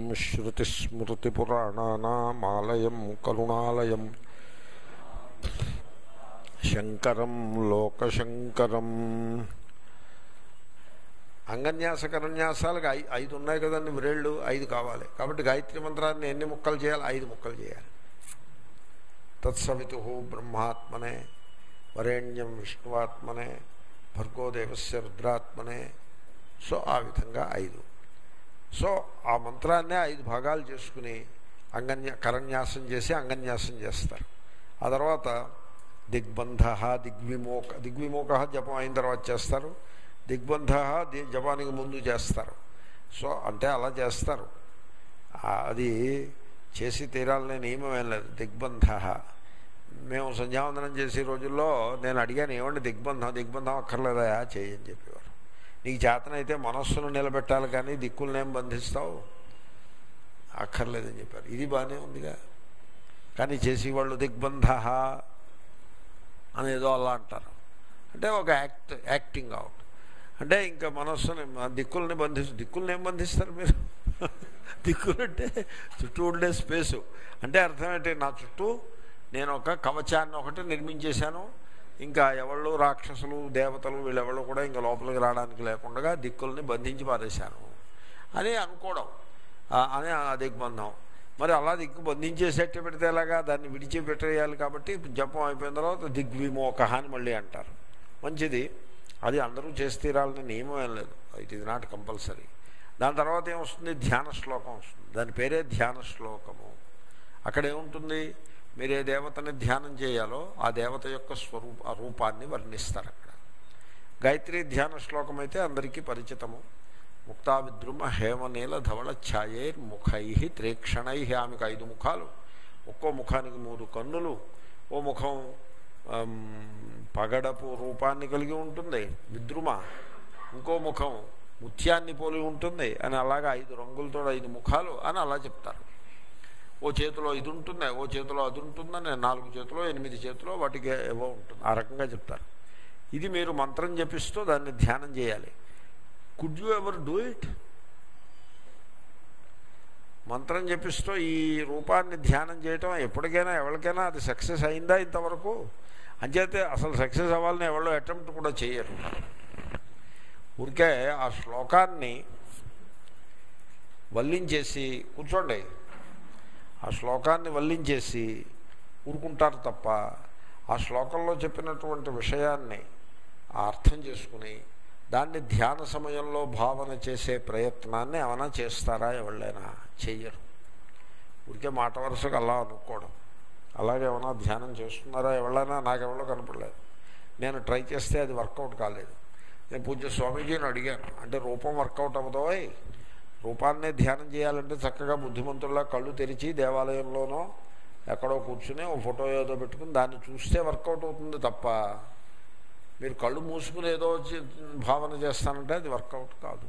శ్రుతిస్మృతిపురాణానామాలయం కరుణాలయం శంకరం లోకశంకరం. అంగన్యాస కరన్యాసాలకు ఐదు ఉన్నాయి కదండి, వ్రేళ్ళు 5 కావాలి. కాబట్టి గాయత్రి మంత్రాన్ని ఎన్ని ముక్కలు చేయాలి? 5 ముక్కలు చేయాలి. తత్సవితు బ్రహ్మాత్మనే, వరేణ్యం విష్ణువాత్మనే, భర్గోదేవస్య రుద్రాత్మనే. సో ఆ విధంగా 5. సో ఆ మంత్రాన్నే 5 భాగాలు చేసుకుని కరన్యాసం చేసి అంగన్యాసం చేస్తారు. ఆ తర్వాత దిగ్బంధ, దిగ్విమోక జపం అయిన తర్వాత చేస్తారు. దిగ్బంధ జపానికి ముందు చేస్తారు. సో అంటే అలా చేస్తారు. అది చేసి తీరాలనే నియమం ఏం లేదు. దిగ్బంధ మేము సంధ్యావందనం చేసే రోజుల్లో నేను అడిగాను, ఏమండి దిగ్బంధం అక్కర్లేదా చేయని చెప్పేవారు. నీకు చేతనైతే మనస్సును నిలబెట్టాలి కానీ దిక్కులనేం బంధిస్తావు, అక్కర్లేదని చెప్పారు. ఇది బాగానే ఉందిగా. కానీ చేసేవాళ్ళు దిగ్బంధ అనేదో అలా అంటారు. అంటే ఒక యాక్టింగ్ అవుట్. అంటే ఇంకా మనస్సుని దిక్కుల్ని దిక్కుల్ని ఏం బంధిస్తారు మీరు? దిక్కులు అంటే చుట్టూ ఉండే స్పేసు. అంటే అర్థం ఏంటి? నా చుట్టూ నేను ఒక కవచాన్ని ఒకటి నిర్మించేశాను, ఇంకా ఎవళ్ళు రాక్షసులు దేవతలు వీళ్ళెవళ్ళు కూడా ఇంకా లోపలికి రావడానికి లేకుండా దిక్కుల్ని బంధించి పారేశాను అని అనుకోవడం అని ఆ దిగ్బంధం. మరి అలా దిక్కు బంధించేసేట్టు పెడితే ఎలాగా? దాన్ని విడిచిపెట్టేయాలి. కాబట్టి జపం అయిపోయిన తర్వాత దిగ్విమోక అని మళ్ళీ అంటారు. మంచిది, అది అందరూ చేసి తీరాలని నియమం ఏం లేదు. It is not compulsory. దాని తర్వాత ఏమొస్తుంది? ధ్యాన శ్లోకం వస్తుంది. దాని పేరే ధ్యాన శ్లోకము. అక్కడ ఏముంటుంది? మీరు ఏ దేవతని ధ్యానం చేయాలో ఆ దేవత యొక్క రూపాన్ని వర్ణిస్తారు అక్కడ. గాయత్రి ధ్యాన శ్లోకం అయితే అందరికీ పరిచితము. ముక్తా విద్రుమ హేమనీల ధవళ ఛాయైర్ముఖై త్రేక్షణై. ఆమెకు 5 ముఖాలు, ఒక్కో ముఖానికి 3 కన్నులు, ఓ ముఖం పగడపు రూపాన్ని కలిగి ఉంటుంది విద్రుమ, ఇంకో ముఖం ముత్యాన్ని పోలి ఉంటుంది అని, అలాగా 5 రంగులతో 5 ముఖాలు అని అలా చెప్తారు. ఓ చేతిలో ఇది ఉంటుంది, ఓ చేతిలో అది ఉంటుందని, 4 చేతిలో 8 చేతిలో వాటికి ఏవో ఉంటుంది. ఆ రకంగా చెప్తారు. ఇది మీరు మంత్రం జపిస్తూ దాన్ని ధ్యానం చేయాలి. Could you ever do it? మంత్రం జపిస్తూ ఈ రూపాన్ని ధ్యానం చేయటం ఎప్పటికైనా ఎవరికైనా అది సక్సెస్ అయిందా ఇంతవరకు? అంచేతే అసలు సక్సెస్ అవ్వాలని ఎవరో అటెంప్ట్ కూడా చేయరు. ఊరికే ఆ శ్లోకాన్ని వల్లించేసి కూర్చోండి, ఆ శ్లోకాన్ని వల్లించేసి ఊరుకుంటారు తప్ప ఆ శ్లోకంలో చెప్పినటువంటి విషయాన్ని అర్థం చేసుకుని దాన్ని ధ్యాన సమయంలో భావన చేసే ప్రయత్నాన్ని ఏమైనా చేస్తారా? ఎవళ్ళైనా చెయ్యరు. ఊరికే మాట వరుసకు అలా అనుకోవడం. అలాగే ఏమైనా ధ్యానం చేస్తున్నారా ఎవరైనా? నాకెవరో కనపడలేదు. నేను ట్రై చేస్తే అది వర్కౌట్ కాలేదు. నేను పూజ్య స్వామీజీని అడిగాను, అంటే రూపం వర్కౌట్ అవ్వదోయ్, రూపాన్నే ధ్యానం చేయాలంటే చక్కగా బుద్ధిమంతుల్లా కళ్ళు తెరిచి దేవాలయంలోనో ఎక్కడో కూర్చుని ఓ ఫోటో ఏదో పెట్టుకుని దాన్ని చూస్తే వర్కౌట్ అవుతుంది తప్ప మీరు కళ్ళు మూసుకుని ఏదో భావన చేస్తానంటే అది వర్కౌట్ కాదు.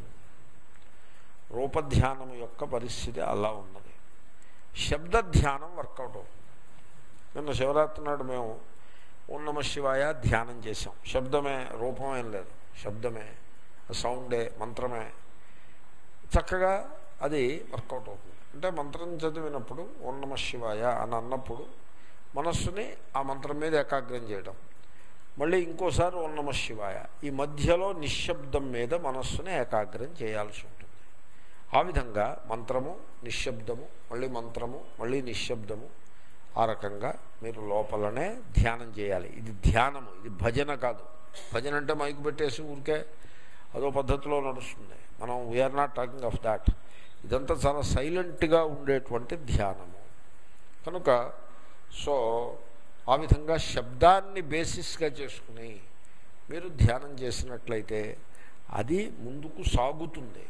రూపధ్యానం యొక్క పరిస్థితి అలా ఉన్నది. శబ్ద ధ్యానం వర్కౌట్ అవుతుంది. నిన్న శివరాత్రి నాడు మేము ఓం నమః శివాయ ధ్యానం చేసాం. శబ్దమే, రూపమేం లేదు, శబ్దమే, సౌండే, మంత్రమే. చక్కగా అది వర్కౌట్ అవుతుంది. అంటే మంత్రం చదివినప్పుడు ఓం నమః శివాయ అని అన్నప్పుడు మనస్సుని ఆ మంత్రం మీద ఏకాగ్రం చేయడం, మళ్ళీ ఇంకోసారి ఓం నమః శివాయ, ఈ మధ్యలో నిశ్శబ్దం మీద మనస్సుని ఏకాగ్రం చేయాల్సి ఉంటుంది. ఆ విధంగా మంత్రము, నిశ్శబ్దము, మళ్ళీ మంత్రము, మళ్ళీ నిశ్శబ్దము, ఆ రకంగా మీరు లోపలనే ధ్యానం చేయాలి. ఇది ధ్యానము, ఇది భజన కాదు. భజన అంటే మైకు పెట్టేసి ఊరికే అదో పద్ధతిలో నడుస్తుంది. మనం we are not talking of that. ఇదంతా చాలా సైలెంట్గా ఉండేటువంటి ధ్యానము. కనుక సో ఆ విధంగా శబ్దాన్ని బేసిస్గా చేసుకుని మీరు ధ్యానం చేసినట్లయితే అది ముందుకు సాగుతుంది.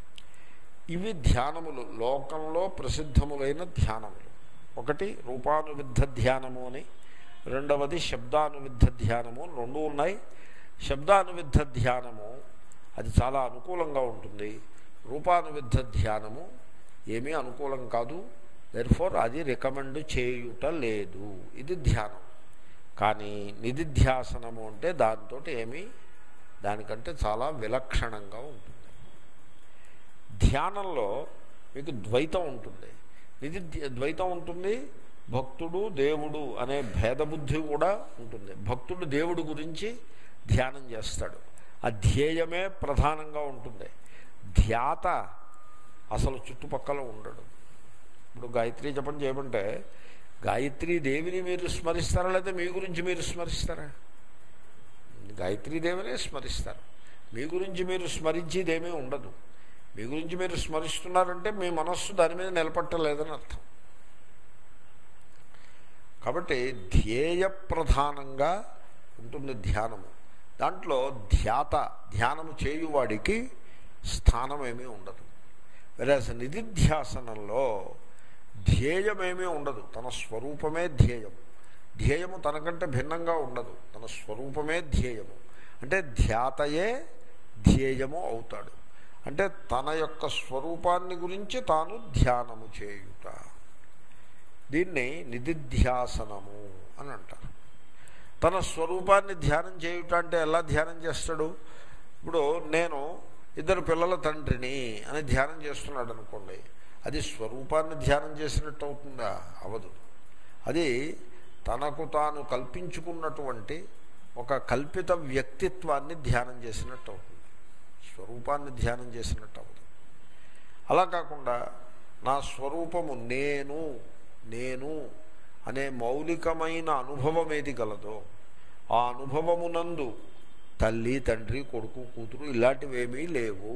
ఇవి ధ్యానములు, లోకంలో ప్రసిద్ధములైన ధ్యానములు. ఒకటి రూపానువిద్ధ ధ్యానము అని, రెండవది శబ్దానువిద్ధ ధ్యానము. 2 ఉన్నాయి. శబ్దానువిద్ధ ధ్యానము అది చాలా అనుకూలంగా ఉంటుంది. రూపానువిద్ధ ధ్యానము ఏమీ అనుకూలం కాదు. దెర్ఫోర్ అది రికమెండ్ చేయుట లేదు. ఇది ధ్యానం. కానీ నిధిధ్యాసనము అంటే దాంతో ఏమీ దానికంటే చాలా విలక్షణంగా ఉంటుంది. ధ్యానంలో మీకు ద్వైతం ఉంటుంది. ద్వైతం ఉంటుంది, భక్తుడు దేవుడు అనే భేదబుద్ధి కూడా ఉంటుంది. భక్తుడు దేవుడి గురించి ధ్యానం చేస్తాడు, ఆ ధ్యేయమే ప్రధానంగా ఉంటుంది. ధ్యాత అసలు చుట్టుపక్కల ఉండడు. ఇప్పుడు గాయత్రీ జపం చేయమంటే గాయత్రీ దేవిని మీరు స్మరిస్తారా లేదా మీ గురించి మీరు స్మరిస్తారా? గాయత్రీ దేవినే స్మరిస్తారు. మీ గురించి మీరు స్మరించేదేమీ ఉండదు. మీ గురించి మీరు స్మరిస్తున్నారంటే మీ మనస్సు దాని మీద నిలబట్టలేదని అర్థం. కాబట్టి ధ్యేయ ప్రధానంగా ఉంటుంది ధ్యానము. దాంట్లో ధ్యానము చేయువాడికి స్థానం ఏమీ ఉండదు. వేరేస్ నిధిధ్యాసనంలో ధ్యేయమేమీ ఉండదు, తన స్వరూపమే ధ్యేయం. ధ్యేయము తనకంటే భిన్నంగా ఉండదు, తన స్వరూపమే ధ్యేయము. అంటే ధ్యాతయే ధ్యేయము అవుతాడు. అంటే తన యొక్క స్వరూపాన్ని గురించి తాను ధ్యానము చేయుట, దీన్ని నిధిధ్యాసనము అని అంటారు. తన స్వరూపాన్ని ధ్యానం చేయుట అంటే ఎలా ధ్యానం చేస్తాడు? ఇప్పుడు నేను 2 పిల్లల తండ్రిని అని ధ్యానం చేస్తున్నాడు అనుకోండి, అది స్వరూపాన్ని ధ్యానం చేసినట్టు అవుతుందా? అవదు. అది తనకు తాను కల్పించుకున్నటువంటి ఒక కల్పిత వ్యక్తిత్వాన్ని ధ్యానం చేసినట్టు అవుతుంది, స్వరూపాన్ని ధ్యానం చేసినట్టు అవ్వదు. అలా కాకుండా నా స్వరూపము నేను అనే మౌలికమైన అనుభవం ఏది గలదో ఆ అనుభవమునందు తల్లి తండ్రి కొడుకు కూతురు ఇలాంటివేమీ లేవు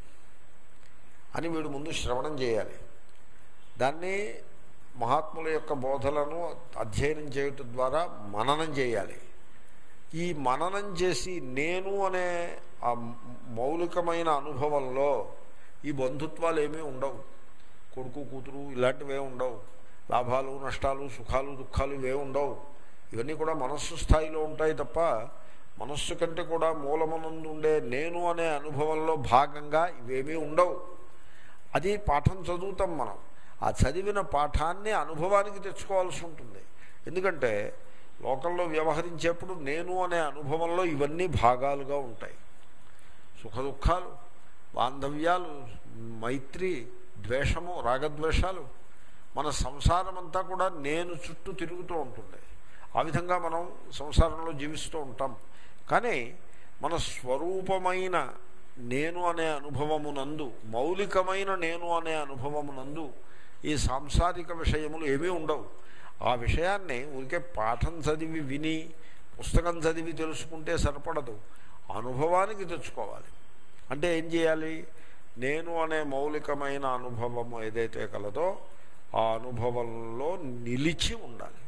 అని వీడు ముందు శ్రవణం చేయాలి. దాన్ని మహాత్ముల యొక్క బోధలను అధ్యయనం చేయటం ద్వారా మననం చేయాలి. ఈ మననం చేసి నేను అనే ఆ మౌలికమైన అనుభవంలో ఈ బంధుత్వాలు ఏమీ ఉండవు, కొడుకు కూతురు ఇలాంటివే ఉండవు, లాభాలు నష్టాలు సుఖాలు దుఃఖాలు ఇవే ఉండవు. ఇవన్నీ కూడా మనస్సు స్థాయిలో ఉంటాయి తప్ప మనస్సు కంటే కూడా మూలమునందు ఉండే నేను అనే అనుభవంలో భాగంగా ఇవేమీ ఉండవు. అది పాఠం చదువుతాం మనం, ఆ చదివిన పాఠాన్ని అనుభవానికి తెచ్చుకోవాల్సి ఉంటుంది. ఎందుకంటే లోకంలో వ్యవహరించేప్పుడు నేను అనే అనుభవంలో ఇవన్నీ భాగాలుగా ఉంటాయి. సుఖ దుఃఖాలు, బాంధవ్యాలు, మైత్రి, ద్వేషము, రాగద్వేషాలు, మన సంసారం అంతా కూడా నేను చుట్టూ తిరుగుతూ ఉంటుంది. ఆ విధంగా మనం సంసారంలో జీవిస్తూ ఉంటాం. కానీ మన స్వరూపమైన నేను అనే అనుభవమునందు, మౌలికమైన నేను అనే అనుభవమునందు ఈ సాంసారిక విషయములు ఏమీ ఉండవు. ఆ విషయాన్ని ఊరికే పాఠం చదివి విని పుస్తకం చదివి తెలుసుకుంటే సరిపడదు, అనుభవానికి తెచ్చుకోవాలి. అంటే ఏం చేయాలి? నేను అనే మౌలికమైన అనుభవము ఏదైతే కలదో ఆ అనుభవంలో నిలిచి ఉండాలి.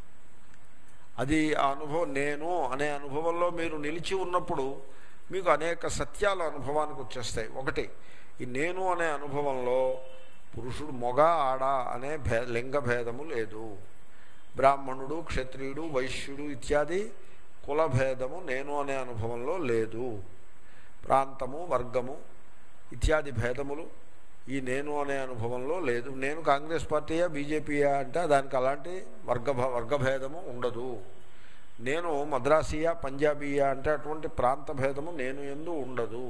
అది ఆ అనుభవం, నేను అనే అనుభవంలో మీరు నిలిచి ఉన్నప్పుడు మీకు అనేక సత్యాలు అనుభవానికి వచ్చేస్తాయి. ఒకటి, ఈ నేను అనే అనుభవంలో పురుషుడు మొగ ఆడ అనే లింగ భేదము లేదు, బ్రాహ్మణుడు క్షత్రియుడు వైశ్యుడు ఇత్యాది కుల భేదము నేను అనే అనుభవంలో లేదు, ప్రాంతము వర్గము ఇత్యాది భేదములు ఈ నేను అనే అనుభవంలో లేదు. నేను కాంగ్రెస్ పార్టీయా బీజేపీయా అంటే దానికి అలాంటి వర్గభేదము ఉండదు. నేను మద్రాసీయా పంజాబీయా అంటే అటువంటి ప్రాంత భేదము నేను యందు ఉండదు.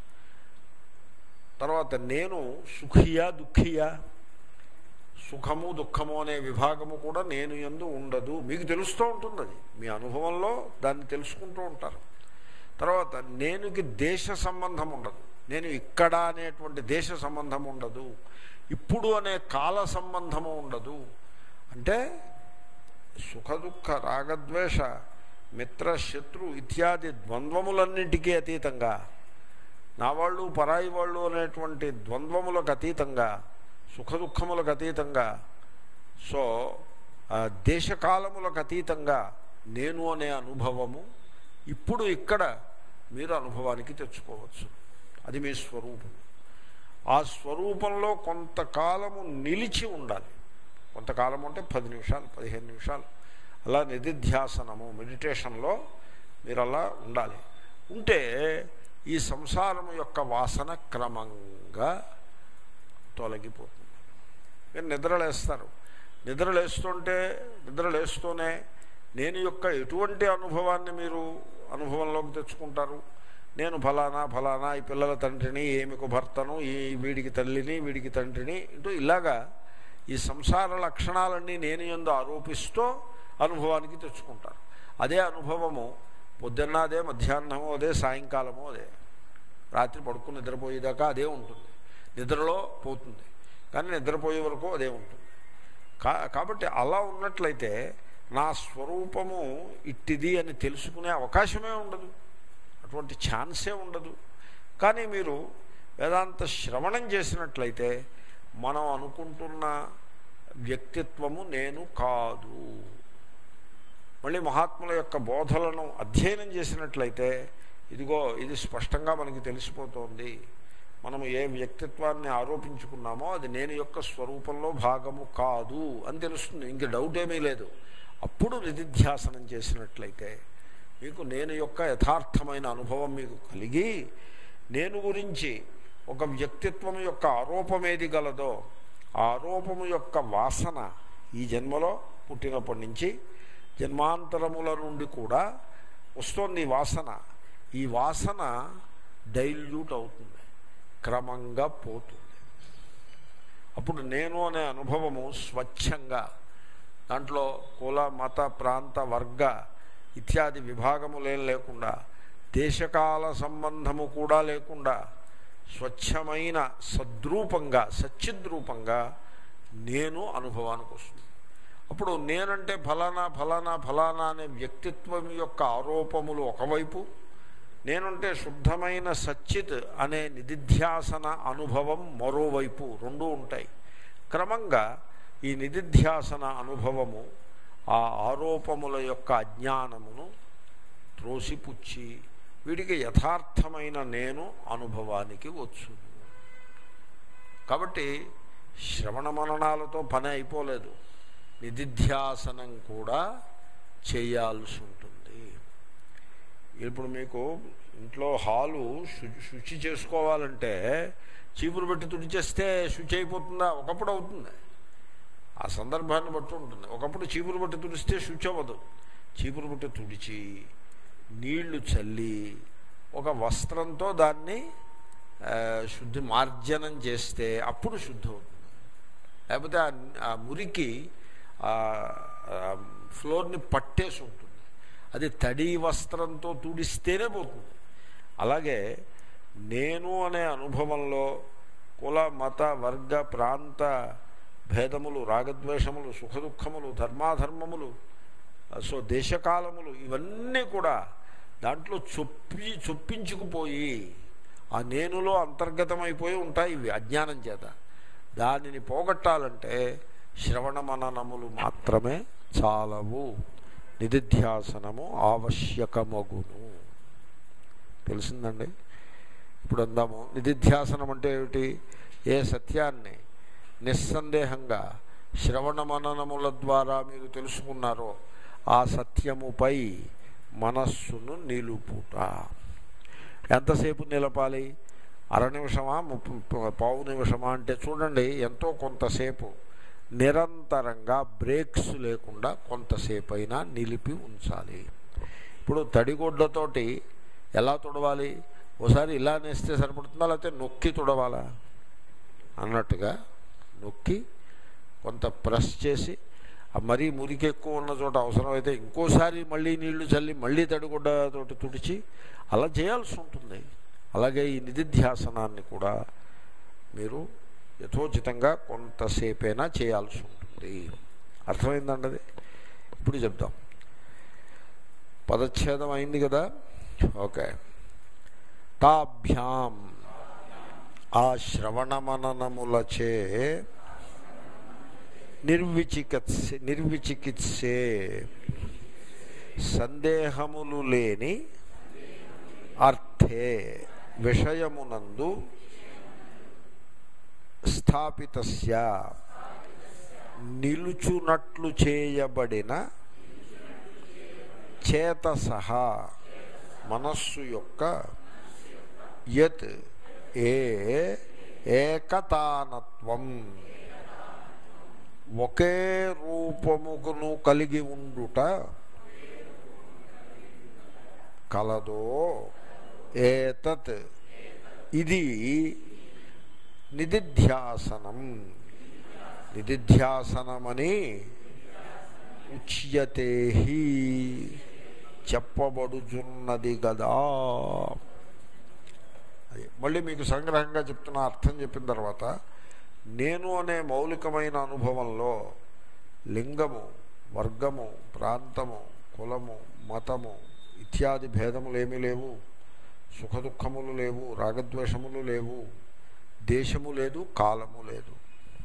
తర్వాత నేను సుఖియా దుఃఖియా, సుఖము దుఃఖము అనే విభాగము కూడా నేను యందు ఉండదు. మీకు తెలుస్తూ ఉంటుంది, అది మీ అనుభవంలో దాన్ని తెలుసుకుంటూ ఉంటారు. తర్వాత నేనుకి దేశ సంబంధం ఉండదు, నేను ఇక్కడ అనేటువంటి దేశ సంబంధం ఉండదు, ఇప్పుడు అనే కాల సంబంధము ఉండదు. అంటే సుఖ దుఃఖ రాగద్వేష మిత్ర శత్రు ఇత్యాది ద్వంద్వములన్నింటికీ అతీతంగా, నా వాళ్ళు పరాయి వాళ్ళు అనేటువంటి ద్వంద్వములకు అతీతంగా, సుఖ దుఃఖములకు అతీతంగా, సో దేశకాలములకు అతీతంగా నేను అనే అనుభవము ఇప్పుడు ఇక్కడ మీరు అనుభవానికి తెచ్చుకోవచ్చు. అది మీ స్వరూపం. ఆ స్వరూపంలో కొంతకాలము నిలిచి ఉండాలి. కొంతకాలం అంటే 10 నిమిషాలు 15 నిమిషాలు అలా నిధిధ్యాసనము మెడిటేషన్లో మీరు అలా ఉండాలి. ఉంటే ఈ సంసారం యొక్క వాసన క్రమంగా తొలగిపోతుంది. మీరు నిద్రలేస్తారు, నిద్రలేస్తూనే నేను యొక్క ఎటువంటి అనుభవాన్ని మీరు అనుభవంలోకి తెచ్చుకుంటారు? నేను ఫలానా ఫలానా ఈ పిల్లల తండ్రిని, ఏమికు భర్తను, ఈ వీడికి తల్లిని, వీడికి తండ్రిని అంటూ ఇలాగా ఈ సంసార లక్షణాలన్నీ నేను యందు ఆరోపిస్తూ అనుభవానికి తెచ్చుకుంటారు. అదే అనుభవము పొద్దున్న అదే, మధ్యాహ్నము అదే, సాయంకాలము అదే, రాత్రి పడుకుని నిద్రపోయేదాకా అదే ఉంటుంది. నిద్రలో పోతుంది కానీ నిద్రపోయే వరకు అదే ఉంటుంది. కాబట్టి అలా ఉన్నట్లయితే నా స్వరూపము ఇట్టిది అని తెలుసుకునే అవకాశమే ఉండదు, అటువంటి ఛాన్సే ఉండదు. కానీ మీరు వేదాంత శ్రవణం చేసినట్లయితే మనం అనుకుంటున్న వ్యక్తిత్వము నేను కాదు. మళ్ళీ మహాత్ముల యొక్క బోధలను అధ్యయనం చేసినట్లయితే ఇదిగో ఇది స్పష్టంగా మనకి తెలిసిపోతోంది. మనము ఏ వ్యక్తిత్వాన్ని ఆరోపించుకున్నామో అది నేను యొక్క స్వరూపంలో భాగము కాదు అని తెలుస్తుంది. ఇంక డౌట్ ఏమీ లేదు. అప్పుడు నిధిధ్యాసనం చేసినట్లయితే మీకు నేను యొక్క యథార్థమైన అనుభవం మీకు కలిగి, నేను గురించి ఒక వ్యక్తిత్వం యొక్క ఆరోపమేది గలదో ఆ ఆరోపము యొక్క వాసన ఈ జన్మలో పుట్టినప్పటి నుంచి జన్మాంతరముల నుండి కూడా వస్తోంది ఈ వాసన. ఈ వాసన డైల్యూట్ అవుతుంది, క్రమంగా పోతుంది. అప్పుడు నేను అనే అనుభవము స్వచ్ఛంగా, దాంట్లో కుల మత ప్రాంత వర్గ ఇత్యాది విభాగములేం లేకుండా, దేశకాల సంబంధము కూడా లేకుండా స్వచ్ఛమైన సద్రూపంగా, సచ్చిద్రూపంగా నేను అనుభవానికి వస్తుంది. అప్పుడు నేనంటే ఫలానా ఫలానా ఫలానా అనే వ్యక్తిత్వం యొక్క ఆరోపములు ఒకవైపు, నేనంటే శుద్ధమైన సచ్చిత్ అనే నిధిధ్యాసన అనుభవం మరోవైపు, రెండూ ఉంటాయి. క్రమంగా ఈ నిధిధ్యాసన అనుభవము ఆ ఆరోపముల యొక్క అజ్ఞానమును త్రోసిపుచ్చి వీడికి యథార్థమైన నేను అనుభవానికి వచ్చును. కాబట్టి శ్రవణ మననాలతో పని అయిపోలేదు, నిధిధ్యాసనం కూడా చేయాల్సి ఉంటుంది. ఇప్పుడు మీకు ఇంట్లో హాలు శుచి చేసుకోవాలంటే చీపురు పెట్టి తుడిచేస్తే శుచి అయిపోతుందా? ఒకప్పుడు అవుతుంది, ఆ సందర్భాన్ని బట్టి ఉంటుంది. ఒకప్పుడు చీపురు బట్టి తుడిస్తే శుచి అవ్వదు. చీపురు బట్టి తుడిచి నీళ్లు చల్లి ఒక వస్త్రంతో దాన్ని శుద్ధి మార్జనం చేస్తే అప్పుడు శుద్ధి అవుతుంది. లేకపోతే ఆ మురికి ఫ్లోర్ని పట్టేసి ఉంటుంది, అది తడి వస్త్రంతో తుడిస్తేనే పోతుంది. అలాగే నేను అనే అనుభవంలో కుల మత వర్గ ప్రాంత భేదములు, రాగద్వేషములు, సుఖదుఖములు, ధర్మాధర్మములు, సో దేశకాలములు ఇవన్నీ కూడా దాంట్లో చొప్పించుకుపోయి ఆ నేనులో అంతర్గతమైపోయి ఉంటాయి. ఇవి అజ్ఞానం చేత. దానిని పోగొట్టాలంటే శ్రవణ మననములు మాత్రమే చాలవు, నిధిధ్యాసనము ఆవశ్యకమగును. తెలిసిందండి? ఇప్పుడు అందాము, నిధిధ్యాసనం అంటే ఏమిటి? ఏ సత్యాన్ని నిస్సందేహంగా శ్రవణ మననముల ద్వారా మీరు తెలుసుకున్నారో ఆ సత్యముపై మనస్సును నిలుపుట. ఎంతసేపు నిలపాలి? అర నిమిషమా, పావు నిమిషమా అంటే చూడండి, ఎంతో కొంతసేపు నిరంతరంగా బ్రేక్స్ లేకుండా కొంతసేపు అయినా నిలిపి ఉంచాలి. ఇప్పుడు తడిగుడ్డతోటి ఎలా తుడవాలి? ఒకసారి ఇలా నేస్తే సరిపడుతుందా, లేకపోతే నొక్కి తుడవాలా అన్నట్టుగా నొక్కి కొంత ప్రెస్ చేసి, మరీ మురికి ఎక్కువ ఉన్న చోట అవసరమైతే ఇంకోసారి మళ్ళీ నీళ్లు చల్లి మళ్ళీ తడిగుడ్డతోటి తుడిచి అలా చేయాల్సి ఉంటుంది. అలాగే ఈ నిధిధ్యాసనాన్ని కూడా మీరు యథోచితంగా కొంతసేపైనా చేయాల్సి ఉంటుంది. అర్థమైందండి అది? ఇప్పుడు చెప్తాం. పదచ్ఛేదం అయింది కదా, ఓకే. తాభ్యాం ఆ శ్రవణ మననములచే నిర్విచికిత్సే సందేహములు లేని అర్థే విషయమునందు స్థాపితస్య నిలుచునట్లు చేయబడిన చేతసః మనస్సు యొక్క యత్ ఏకతానత్వం ఒకే రూపమును కలిగి ఉండుట కలదో ఏతత్ ఇది నిదిధ్యాసనం, నిదిధ్యాసనమని ఉచ్యతే చెప్పబడుచున్నది గదా. అది మళ్ళీ మీకు సంగ్రహంగా చెప్తున్న అర్థం చెప్పిన తర్వాత, నేను అనే మౌలికమైన అనుభవంలో లింగము, వర్గము, ప్రాంతము, కులము, మతము ఇత్యాది భేదములు ఏమీ లేవు, సుఖదుఖములు లేవు, రాగద్వేషములు లేవు, దేశము లేదు, కాలము లేదు.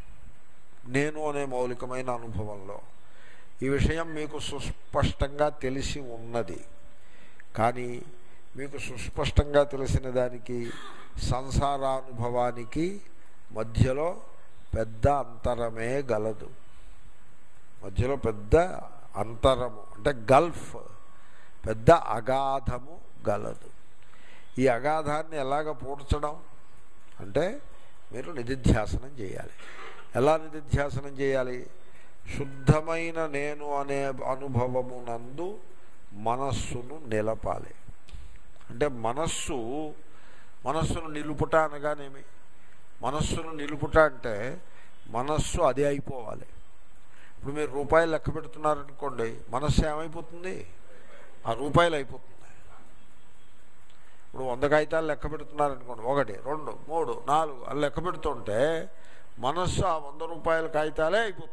నేను అనే మౌలికమైన అనుభవంలో ఈ విషయం మీకు సుస్పష్టంగా తెలిసి ఉన్నది. కానీ మీకు సుస్పష్టంగా తెలిసిన దానికి సంసారానుభవానికి మధ్యలో పెద్ద అంతరమే గలదు. మధ్యలో పెద్ద అంతరము అంటే గల్ఫ్, పెద్ద అగాధము గలదు. ఈ అగాధాన్ని ఎలాగ పూడ్చడం అంటే మీరు నిదిధ్యాసనం చేయాలి. ఎలా నిదిధ్యాసనం చేయాలి? శుద్ధమైన నేను అనే అనుభవమునందు మనస్సును నిలపాలి. అంటే మనస్సును నిలుపుట అనగానేమి? మనస్సును నిలుపుట అంటే మనస్సు అదే అయిపోవాలి. ఇప్పుడు మీరు రూపాయలు లెక్క పెడుతున్నారనుకోండి, మనస్సు ఏమైపోతుంది? ఆ రూపాయలు అయిపోతుంది. ఇప్పుడు 100 కాగితాలు లెక్క పెడుతున్నారనుకోండి, 1 2 3 4 అని లెక్క పెడుతుంటే మనస్సు ఆ 100 రూపాయల కాగితాలే అయిపోతుంది.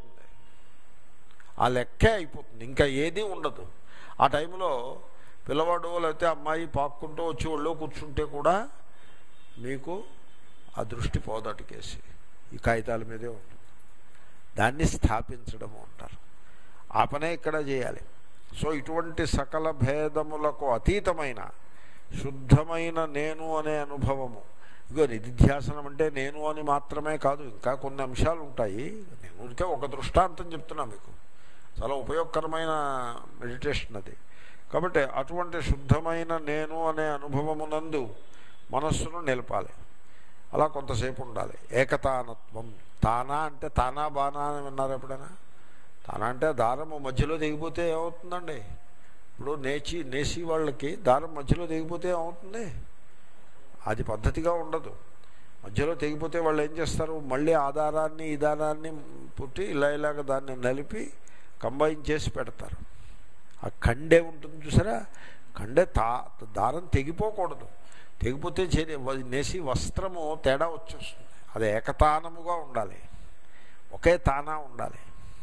ఆ లెక్కే అయిపోతుంది, ఇంకా ఏదీ ఉండదు. ఆ టైంలో పిల్లవాడు లేకపోతే అమ్మాయి పాక్కుంటూ వచ్చి ఒళ్ళో కూర్చుంటే కూడా మీకు ఆ దృష్టి పోదటికేసి ఈ కాగితాల మీదే ఉంటుంది. దాన్ని స్థాపించడము అంటారు. ఆ పనే ఇక్కడ చేయాలి. సో ఇటువంటి సకల భేదములకు అతీతమైన శుద్ధమైన నేను అనే అనుభవము. ఇగో నిదిధ్యాసనం అంటే నేను అని మాత్రమే కాదు, ఇంకా కొన్ని అంశాలు ఉంటాయి. నేను ఊరికే ఒక దృష్టాంతం చెప్తున్నా మీకు, చాలా ఉపయోగకరమైన మెడిటేషన్ అది. కాబట్టి అటువంటి శుద్ధమైన నేను అనే అనుభవమునందు మనస్సును నిలపాలి. అలా కొంతసేపు ఉండాలి. ఏకతానత్వం. తానా అంటే తానా బానా అని విన్నారు ఎప్పుడైనా? తానా అంటే దారము మధ్యలో దిగిపోతే ఏమవుతుందండి? ఇప్పుడు నేసి వాళ్ళకి దారం మధ్యలో తెగిపోతే ఏమవుతుంది? అది పద్ధతిగా ఉండదు. మధ్యలో తెగిపోతే వాళ్ళు ఏం చేస్తారు? మళ్ళీ ఆ దారాన్ని ఈ దారాన్ని పుట్టి ఇలాగ దాన్ని నలిపి కంబైన్ చేసి పెడతారు. ఆ కండే ఉంటుంది చూసారా, కండే దారం తెగిపోకూడదు. తెగిపోతే నేసి వస్త్రము తేడా వచ్చేస్తుంది. అది ఏకతానముగా ఉండాలి, ఒకే తానా ఉండాలి.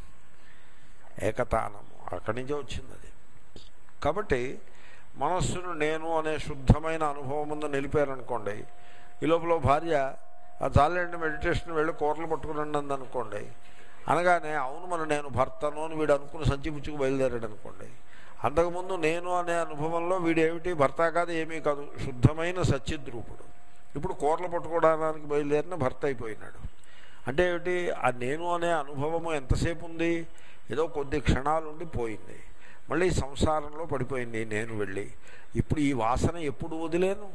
ఏకతానము అక్కడి నుంచే వచ్చింది అది. కాబట్టి మనస్సును నేను అనే శుద్ధమైన అనుభవం ముందు నిలిపారనుకోండి, ఈ లోపల భార్య చాలండి మెడిటేషన్ వెళ్ళి కూరలు పట్టుకుని అనుకోండి, అనగానే అవును మన నేను భర్తను అని వీడు అనుకుని సంచి పుచ్చుకు బయలుదేరాడు అనుకోండి. అంతకుముందు నేను అనే అనుభవంలో వీడు ఏమిటి? భర్త కాదు, ఏమీ కాదు, శుద్ధమైన సచ్చిద్రూపుడు. ఇప్పుడు కూరలు పట్టుకోవడానికి బయలుదేరిన భర్త అయిపోయినాడు. అంటే ఏమిటి? ఆ నేను అనే అనుభవము ఎంతసేపు ఉంది? ఏదో కొద్ది క్షణాలు ఉండి పోయింది. మళ్ళీ సంసారంలో పడిపోయింది నేను వెళ్ళి. ఇప్పుడు ఈ వాసన ఎప్పుడు వదిలేను?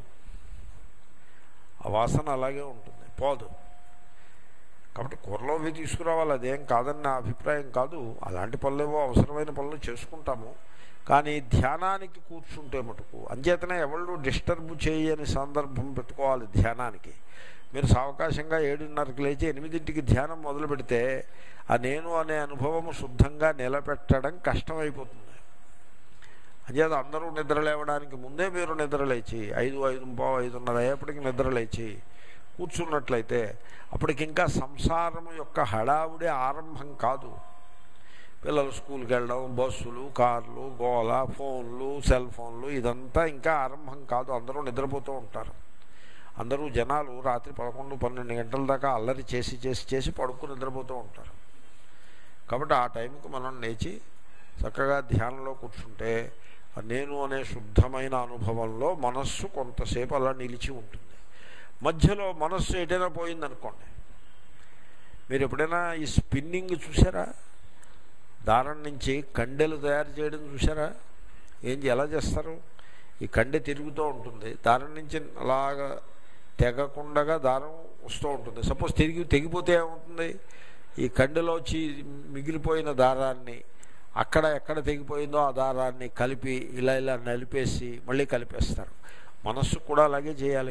ఆ వాసన అలాగే ఉంటుంది, పోదు. కాబట్టి కూరలో అవి తీసుకురావాలి, అదేం కాదని నా అభిప్రాయం కాదు. అలాంటి పనులేవో అవసరమైన పనులు చేసుకుంటాము. కానీ ధ్యానానికి కూర్చుంటే మటుకు అంచేతనే ఎవళ్ళు డిస్టర్బ్ చేయని సందర్భం పెట్టుకోవాలి ధ్యానానికి. మీరు సావకాశంగా 7:30కి లేచి 8ంటికి ధ్యానం మొదలు పెడితే ఆ నేను అనే అనుభవము శుద్ధంగా నిలబెట్టడం కష్టమైపోతుంది. అంచేత అందరూ నిద్రలేవడానికి ముందే మీరు నిద్రలేచి 5, 5:30 అయ్యేప్పటికి నిద్రలేచి కూర్చున్నట్లయితే అప్పటికింకా సంసారము యొక్క హడావుడే ఆరంభం కాదు. పిల్లలు స్కూల్కి వెళ్ళడం, బస్సులు, కార్లు, గోల, ఫోన్లు, సెల్ ఫోన్లు, ఇదంతా ఇంకా ఆరంభం కాదు. అందరూ నిద్రపోతూ ఉంటారు. అందరూ జనాలు రాత్రి 11, 12 గంటల దాకా అల్లరి చేసి చేసి చేసి పడుకుని నిద్రపోతూ ఉంటారు. కాబట్టి ఆ టైంకి మనం లేచి చక్కగా ధ్యానంలో కూర్చుంటే నేను అనే శుద్ధమైన అనుభవంలో మనస్సు కొంతసేపు అలా నిలిచి ఉంటుంది. మధ్యలో మనస్సు ఎటైనా పోయిందనుకోండి, మీరు ఎప్పుడైనా ఈ స్పిన్నింగ్ చూసారా? దారం నుంచి కండెలు తయారు చేయడం చూసారా? ఎలా చేస్తారు? ఈ కండె తిరుగుతూ ఉంటుంది, దారం నుంచి అలాగా తెగకుండా దారం వస్తూ ఉంటుంది. సపోజ్ తెగిపోతే ఏమవుతుంది? ఈ కండెలో వచ్చి మిగిలిపోయిన దారాన్ని ఎక్కడ తెగిపోయిందో ఆ దారాన్ని కలిపి ఇలా నలిపేసి మళ్ళీ కలిపేస్తారు. మనస్సు కూడా అలాగే చేయాలి.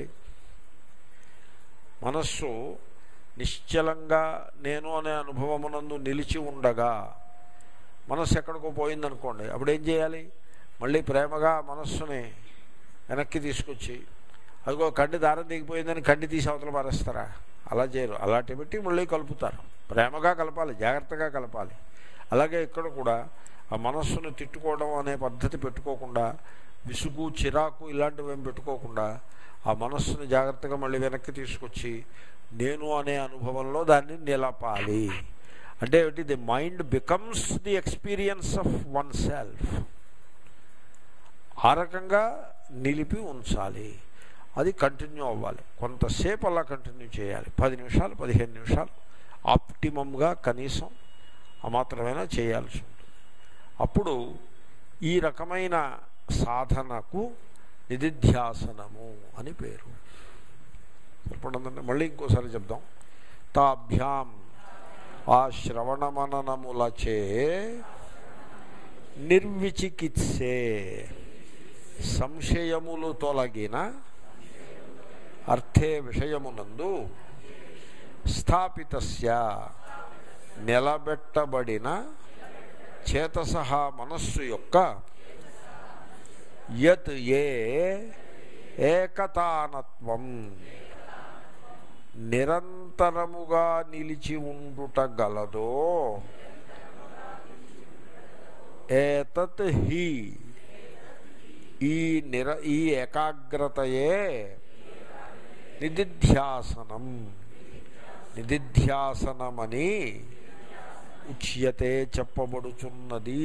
మనస్సు నిశ్చలంగా నేను అనే అనుభవమునందు నిలిచి ఉండగా మనస్సు ఎక్కడికో పోయిందనుకోండి, అప్పుడేం చేయాలి? మళ్ళీ ప్రేమగా మనస్సుని వెనక్కి తీసుకొచ్చి, అదిగో కండి దారం దిగిపోయిందని కండి తీసి అవతల పారేస్తారా? అలా చేయరు. అలాంటి బట్టి మళ్ళీ కలుపుతారు. ప్రేమగా కలపాలి, జాగ్రత్తగా కలపాలి. అలాగే ఇక్కడ కూడా ఆ మనస్సును తిట్టుకోవడం అనే పద్ధతి పెట్టుకోకుండా, విసుగు చిరాకు ఇలాంటివి ఏం పెట్టుకోకుండా ఆ మనస్సును జాగ్రత్తగా మళ్ళీ వెనక్కి తీసుకొచ్చి నేను అనే అనుభవంలో దాన్ని నిలపాలి. అంటే the mind becomes the experience of oneself. ఆ రకంగా నిలిపి ఉంచాలి. అది కంటిన్యూ అవ్వాలి. కొంతసేపు అలా కంటిన్యూ చేయాలి. 10 నిమిషాలు 15 నిమిషాలు ఆప్టిమంగా కనీసం ఆ మాత్రమైనా చేయాల్సి ఉంటుంది. అప్పుడు ఈ రకమైన సాధనకు నిదిధ్యాసనము అని పేరు. సరిపడిందండి. మళ్ళీ ఇంకోసారి చెప్దాం. తాభ్యాం ఆ శ్రవణమననములచే నిర్విచికిత్సే సంశయములు తొలగిన అర్థే విషయమునందు స్థాపితస్య నిలబెట్టబడిన చేతసహ మనస్సు యొక్క యత్ ఏ ఏకతానత్వం నిరంతరముగా నిలిచి ఉండుట గలదో ఏతత్ హి ఈ ఏకాగ్రతయే నిదిధ్యాసనం నిదిధ్యాసనమని ఉచ్యతే చెప్పబడుచున్నది.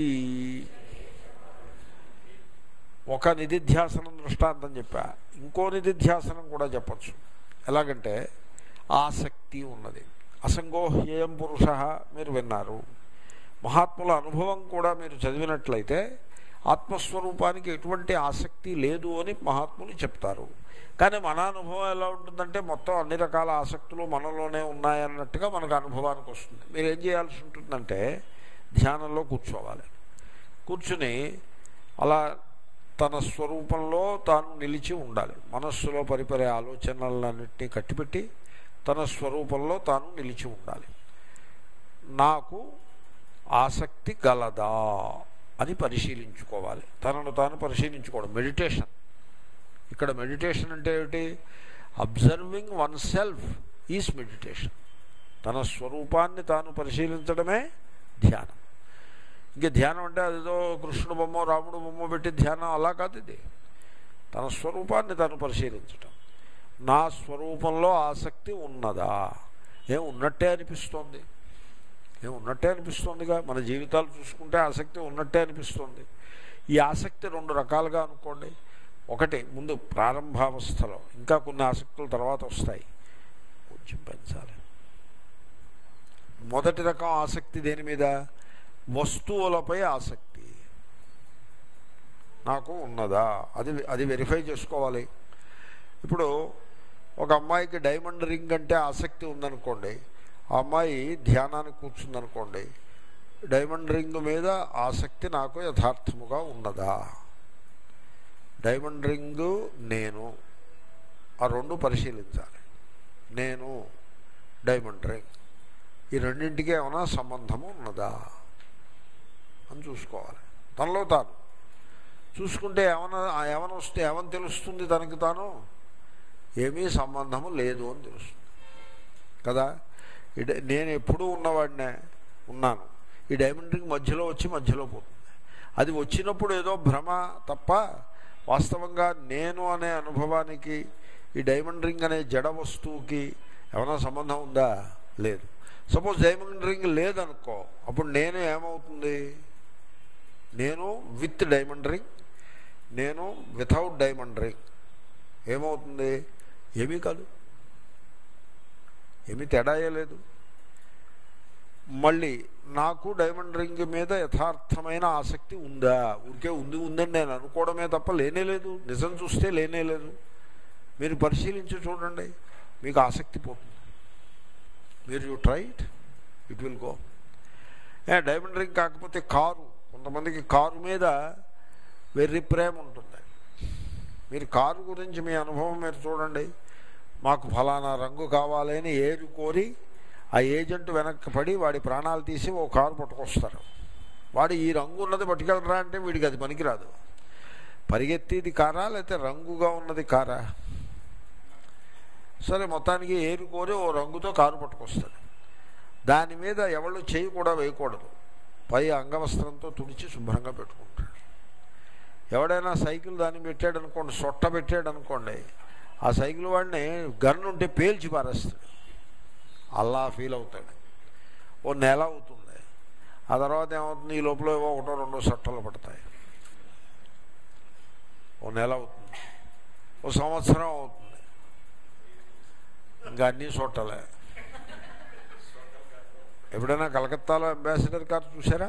ఒక నిదిధ్యాసనం దృష్టాంతం చెప్పా. ఇంకో నిదిధ్యాసనం కూడా చెప్పచ్చు. ఎలాగంటే ఆసక్తి ఉన్నది. అసంగోహ్యేయం పురుష మీరు విన్నారు. మహాత్ముల అనుభవం కూడా మీరు చదివినట్లయితే ఆత్మస్వరూపానికి ఎటువంటి ఆసక్తి లేదు అని మహాత్ములు చెప్తారు. కానీ మన అనుభవం ఎలా ఉంటుందంటే మొత్తం అన్ని రకాల ఆసక్తులు మనలోనే ఉన్నాయన్నట్టుగా మనకు అనుభవానికి వస్తుంది. మీరు ఏం చేయాల్సి ఉంటుందంటే ధ్యానంలో కూర్చోవాలి. కూర్చుని అలా తన స్వరూపంలో తాను నిలిచి ఉండాలి. మనస్సులో పరిపరే ఆలోచనలన్నింటినీ కట్టిపెట్టి తన స్వరూపంలో తాను నిలిచి ఉండాలి. నాకు ఆసక్తి గలదా అని పరిశీలించుకోవాలి. తనను తాను పరిశీలించుకోవడం మెడిటేషన్. ఇక్కడ మెడిటేషన్ అంటే ఏమిటి? Observing oneself is meditation. తన స్వరూపాన్ని తాను పరిశీలించడమే ధ్యానం. ఇంక ధ్యానం అంటే అదేదో కృష్ణుడు బొమ్మ రాముడు బొమ్మ పెట్టి ధ్యానం అలా కాదు. ఇది తన స్వరూపాన్ని తాను పరిశీలించటం. నా స్వరూపంలో ఆసక్తి ఉన్నదా? ఉన్నట్టే అనిపిస్తోంది. ఉన్నట్టే అనిపిస్తోందిగా. మన జీవితాలు చూసుకుంటే ఆసక్తి ఉన్నట్టే అనిపిస్తుంది. ఈ ఆసక్తి 2 రకాలుగా అనుకోండి. ఒకటి ముందు ప్రారంభావస్థలో, ఇంకా కొన్ని ఆసక్తులు తర్వాత వస్తాయి, కొంచెం పెంచాలి. మొదటి రకం ఆసక్తి దేని మీద? వస్తువులపై ఆసక్తి నాకు ఉన్నదా అది వెరిఫై చేసుకోవాలి. ఇప్పుడు ఒక అమ్మాయికి డైమండ్ రింగ్ అంటే ఆసక్తి ఉందనుకోండి, ఆ అమ్మాయి ధ్యానానికి కూర్చుందనుకోండి, డైమండ్ రింగ్ మీద ఆసక్తి నాకు యథార్థముగా ఉన్నదా? డైమండ్ రింగు నేను, ఆ 2 పరిశీలించాలి. నేను డైమండ్ రింగ్, ఈ రెండింటికి ఏమైనా సంబంధము ఉన్నదా అని చూసుకోవాలి. తనలో తాను చూసుకుంటే ఏమైనా వస్తే ఏమని తెలుస్తుంది? తనకి తాను ఏమీ సంబంధము లేదు అని తెలుస్తుంది కదా. నేను ఎప్పుడూ ఉన్నవాడినే ఉన్నాను. ఈ డైమండ్ రింగ్ మధ్యలో వచ్చి మధ్యలో పోతుంది. అది వచ్చినప్పుడు ఏదో భ్రమ తప్ప వాస్తవంగా నేను అనే అనుభవానికి ఈ డైమండ్ రింగ్ అనే జడ వస్తువుకి ఏమైనా సంబంధం ఉందా? లేదు. సపోజ్ డైమండ్ రింగ్ లేదనుకో, అప్పుడు నేను ఏమవుతుంది? నేను విత్ డైమండ్ రింగ్, నేను వితౌట్ డైమండ్ రింగ్ ఏమవుతుంది? ఏమీ కాదు. ఏమీ తేడాయే లేదు. మళ్ళీ నాకు డైమండ్ రింగ్ మీద యథార్థమైన ఆసక్తి ఉందా? ఊరికే ఉందని నేను అనుకోవడమే తప్ప లేనే లేదు. నిజం చూస్తే లేనే లేదు. మీరు పరిశీలించి చూడండి, మీకు ఆసక్తి పోతుంది. మీరు you try it will go. Diamond ring కాకపోతే కారు, కొంతమందికి కారు మీద వెర్రి ప్రేమ ఉంటుంది. మీరు కారు గురించి మీ అనుభవం మీరు చూడండి. మాకు ఫలానా రంగు కావాలి అని ఏరు కోరి ఆ ఏజెంట్ వెనక్కి పడి వాడి ప్రాణాలు తీసి ఓ కారు పట్టుకొస్తారు. వాడు ఈ రంగు ఉన్నది పట్టుకెళ్ళరా అంటే వీడికి అది పనికిరాదు. పరిగెత్తేది కారా లేకపోతే రంగుగా ఉన్నది కారా? సరే, మొత్తానికి ఏరు కోరి ఓ రంగుతో కారు పట్టుకొస్తాడు. దాని మీద ఎవళ్ళు చేయి కూడా వేయకూడదు, పై అంగవస్త్రంతో తుడిచి శుభ్రంగా పెట్టుకుంటాడు. ఎవడైనా సైకిల్ దాన్ని పెట్టాడు అనుకోండి, సొట్ట పెట్టాడు అనుకోండి, ఆ సైకిల్ వాడిని గన్ను ఉంటే పేల్చి పారేస్తాడు. అలా ఫీల్ అవుతాడు. ఓ నెల అవుతుంది. ఆ తర్వాత ఏమవుతుంది, ఈ లోపల ఏవో ఒకటో రెండో సొట్టలు పడతాయి. ఓ నెల అవుతుంది, ఓ సంవత్సరం అవుతుంది, ఇంకా అన్నీ సొట్టలే. ఎప్పుడైనా కలకత్తాలో అంబాసిడర్ కార్ చూసారా?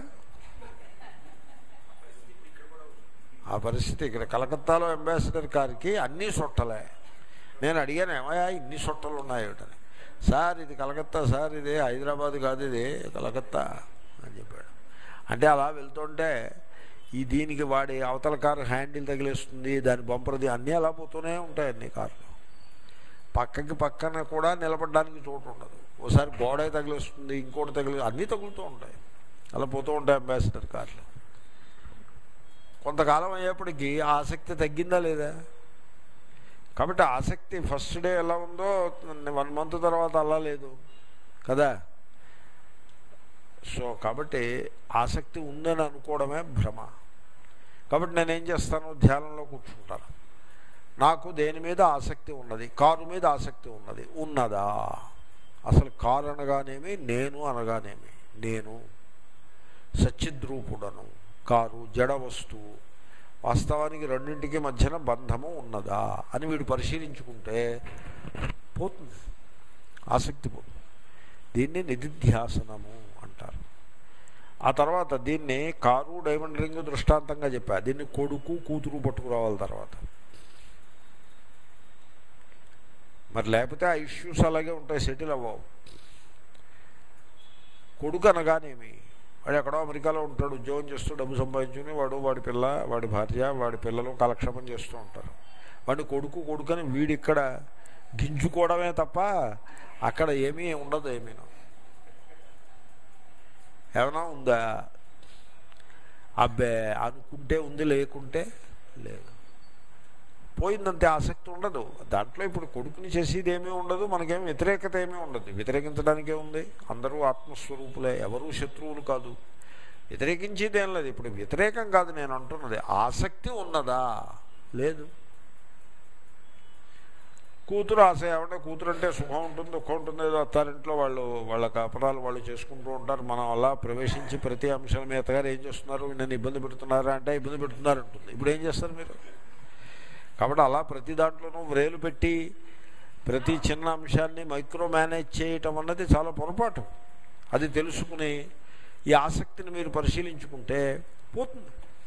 ఆ పరిస్థితి ఇక్కడ కలకత్తాలో అంబాసిడర్ కార్కి అన్నీ సొట్టలే. నేను అడిగాను, ఏమయ్యా ఇన్ని సొట్టలు ఉన్నాయేటని. సార్ ఇది కలకత్తా సార్, ఇది హైదరాబాద్ కాదు, ఇది కలకత్తా అని చెప్పాడు. అంటే అలా వెళ్తుంటే దీనికి వాడి అవతల కారు హ్యాండిల్ తగిలేస్తుంది, దాని బంపర్ది, అన్నీ అలా పోతూనే ఉంటాయి. అన్ని కార్లు పక్కన కూడా నిలబడడానికి చోటు ఉండదు. ఓసారి గోడ తగిలేస్తుంది, ఇంకోటి అన్నీ తగులుతూ ఉంటాయి. అలా పోతూ ఉంటాయి అంబాసిడర్ కార్లు. కొంతకాలం అయ్యేప్పటికీ ఆసక్తి తగ్గిందా లేదా? కాబట్టి ఆసక్తి ఫస్ట్ డే ఎలా ఉందో 1 మంత్ తర్వాత అలా లేదు కదా. సో కాబట్టి ఆసక్తి ఉందని అనుకోవడమే భ్రమ. కాబట్టి నేనేం చేస్తాను, ధ్యానంలో కూర్చుంటాను. నాకు దేని మీద ఆసక్తి ఉన్నది? కారు మీద ఆసక్తి ఉన్నది. ఉన్నదా? అసలు కారు అనగానేమి, నేను అనగానేమి. నేను సచ్చిద్రూపుడను, కారు జడ వస్తువు. వాస్తవానికి రెండింటికి మధ్యన బంధము ఉన్నదా అని వీడు పరిశీలించుకుంటే పోతుంది, ఆసక్తి పోతుంది. దీన్ని నిధిధ్యాసనము అంటారు. ఆ తర్వాత దీన్ని కారు డైమండ్ రింగ్ దృష్టాంతంగా చెప్పా. దీన్ని కొడుకు కూతురు పట్టుకురావాలి తర్వాత. మరి లేకపోతే ఆ ఇష్యూస్ అలాగే ఉంటాయి, సెటిల్ అవ్వవు. కొడుకు అనగానేమి, వాడు ఎక్కడో అమెరికాలో ఉంటాడు, ఉద్యోగం చేస్తూ డబ్బు సంపాదించుకుని వాడి పిల్ల, వాడి భార్య, వాడి పిల్లలు కాలక్షేపం చేస్తూ ఉంటారు. వాడిని కొడుకు అని వీడిక్కడ గింజుకోవడమే తప్ప అక్కడ ఏమీ ఉండదు. ఏమైనా ఉందా? అబ్బే అనుకుంటే ఉంది, లేకుంటే లేదు. పోయిందంతే, ఆసక్తి ఉండదు దాంట్లో. ఇప్పుడు కొడుకుని చేసేది ఏమీ ఉండదు, మనకేం వ్యతిరేకత ఏమీ ఉండదు. వ్యతిరేకించడానికే ఉంది. అందరూ ఆత్మస్వరూపులే, ఎవరూ శత్రువులు కాదు. వ్యతిరేకించేది ఏం లేదు. ఇప్పుడు వ్యతిరేకం కాదు నేను అంటున్నది, ఆసక్తి ఉన్నదా? లేదు. కూతురు ఆశ ఏమంటే, కూతురు అంటే సుఖం ఉంటుంది, దుఃఖం ఉంటుంది, ఏదో అత్తారింట్లో వాళ్ళ కాపురాలు వాళ్ళు చేసుకుంటూ ఉంటారు. మనం అలా ప్రవేశించి ప్రతి అంశం మీ అత్తగారు ఏం చేస్తున్నారు, నన్ను ఇబ్బంది పెడుతున్నారా అంటే ఇబ్బంది పెడుతున్నారంటుంది. ఇప్పుడు ఏం చేస్తారు మీరు? కాబట్టి అలా ప్రతి దాంట్లోనూ వ్రేలు పెట్టి ప్రతి చిన్న అంశాన్ని మైక్రో మేనేజ్ చేయటం అన్నది చాలా పొరపాటు. అది తెలుసుకుని ఈ ఆసక్తిని మీరు పరిశీలించుకుంటే పోతుంది.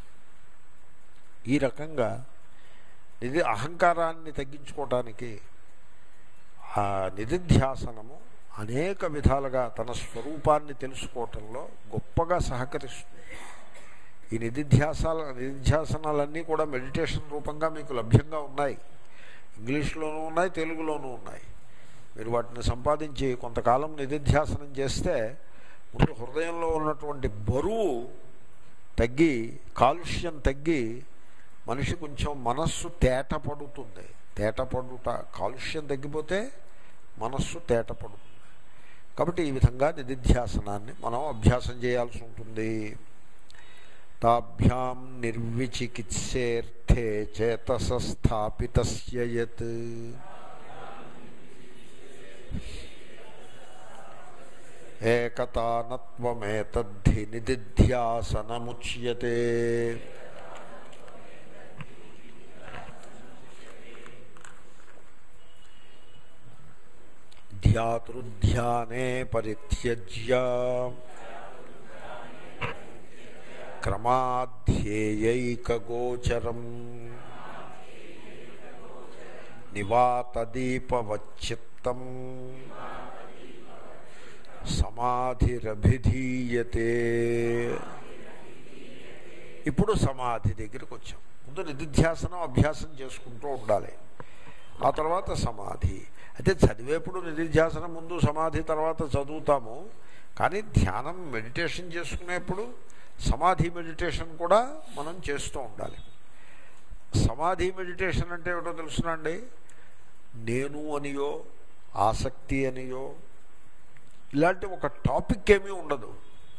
ఈ రకంగా ఇది అహంకారాన్ని తగ్గించుకోవటానికి ఆ నిధిధ్యాసనము అనేక విధాలుగా తన స్వరూపాన్ని తెలుసుకోవటంలో గొప్పగా సహకరిస్తుంది. ఈ నిధిధ్యాసనాలన్నీ కూడా మెడిటేషన్ రూపంగా మీకు లభ్యంగా ఉన్నాయి. ఇంగ్లీష్లోనూ ఉన్నాయి, తెలుగులోనూ ఉన్నాయి. మీరు వాటిని సంపాదించి కొంతకాలం నిధిధ్యాసనం చేస్తే ముందు హృదయంలో ఉన్నటువంటి బరువు తగ్గి, కాలుష్యం తగ్గి, మనిషి కొంచెం మనస్సు తేటపడుతుంది. తేటపడుట, కాలుష్యం తగ్గిపోతే మనస్సు తేటపడుతుంది. కాబట్టి ఈ విధంగా నిధిధ్యాసనాన్ని మనం అభ్యాసం చేయాల్సి ఉంటుంది. తాభ్యాం నిర్విచికిత్సేర్థే చేతసస్థాపితస్య యత్ ఏకతానత్వమేతద్ధి నిధిధ్యాసనముచ్యతే. ధ్యాతృధ్యానే పరిత్యజ్య క్రమాధ్యేయైకగోచరం నివాతదీపవచ్చిత్తం సమాధిరభిధీయతే. ఇప్పుడు సమాధి దగ్గరికి వచ్చాం. ముందు నిధిధ్యాసనం అభ్యాసం చేసుకుంటూ ఉండాలి. ఆ తర్వాత సమాధి. అయితే చదివేప్పుడు నిధిధ్యాసనం ముందు, సమాధి తర్వాత చదువుతాము. కానీ ధ్యానం మెడిటేషన్ చేసుకునేప్పుడు సమాధి మెడిటేషన్ కూడా మనం చేస్తూ ఉండాలి. సమాధి మెడిటేషన్ అంటే ఏమిటో తెలుసునండి, నేను అనియో ఆసక్తి అనియో ఇలాంటి ఒక టాపిక్ ఏమీ ఉండదు.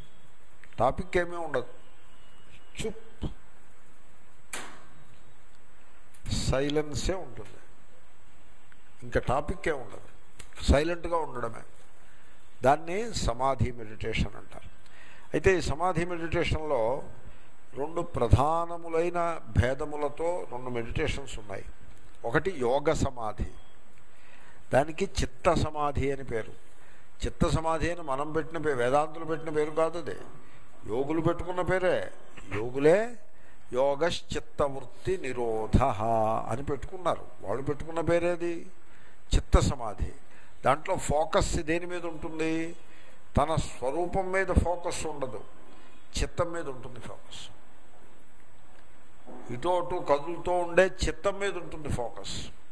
చుప్ సైలెన్సే ఉంటుంది, ఇంకా టాపిక్కే ఉండదు. సైలెంట్గా ఉండడమే. దాన్ని సమాధి మెడిటేషన్ అంటారు. అయితే ఈ సమాధి మెడిటేషన్లో రెండు ప్రధానములైన భేదములతో రెండు మెడిటేషన్స్ ఉన్నాయి. ఒకటి యోగ సమాధి, దానికి చిత్త సమాధి అని పేరు. చిత్త సమాధి అని మనం పెట్టిన పేరు, వేదాంతులు పెట్టిన పేరు కాదు, అది యోగులు పెట్టుకున్న పేరే. యోగులే యోగశ్చిత్తవృత్తి నిరోధ అని పెట్టుకున్నారు. వాళ్ళు పెట్టుకున్న పేరేది చిత్త సమాధి. దాంట్లో ఫోకస్ దేని మీద ఉంటుంది? తన స్వరూపం మీద ఫోకస్ ఉండదు, చిత్తం మీద ఉంటుంది ఫోకస్. ఇటు అటు కదులుతూ ఉండే చిత్తం మీద ఉంటుంది ఫోకస్.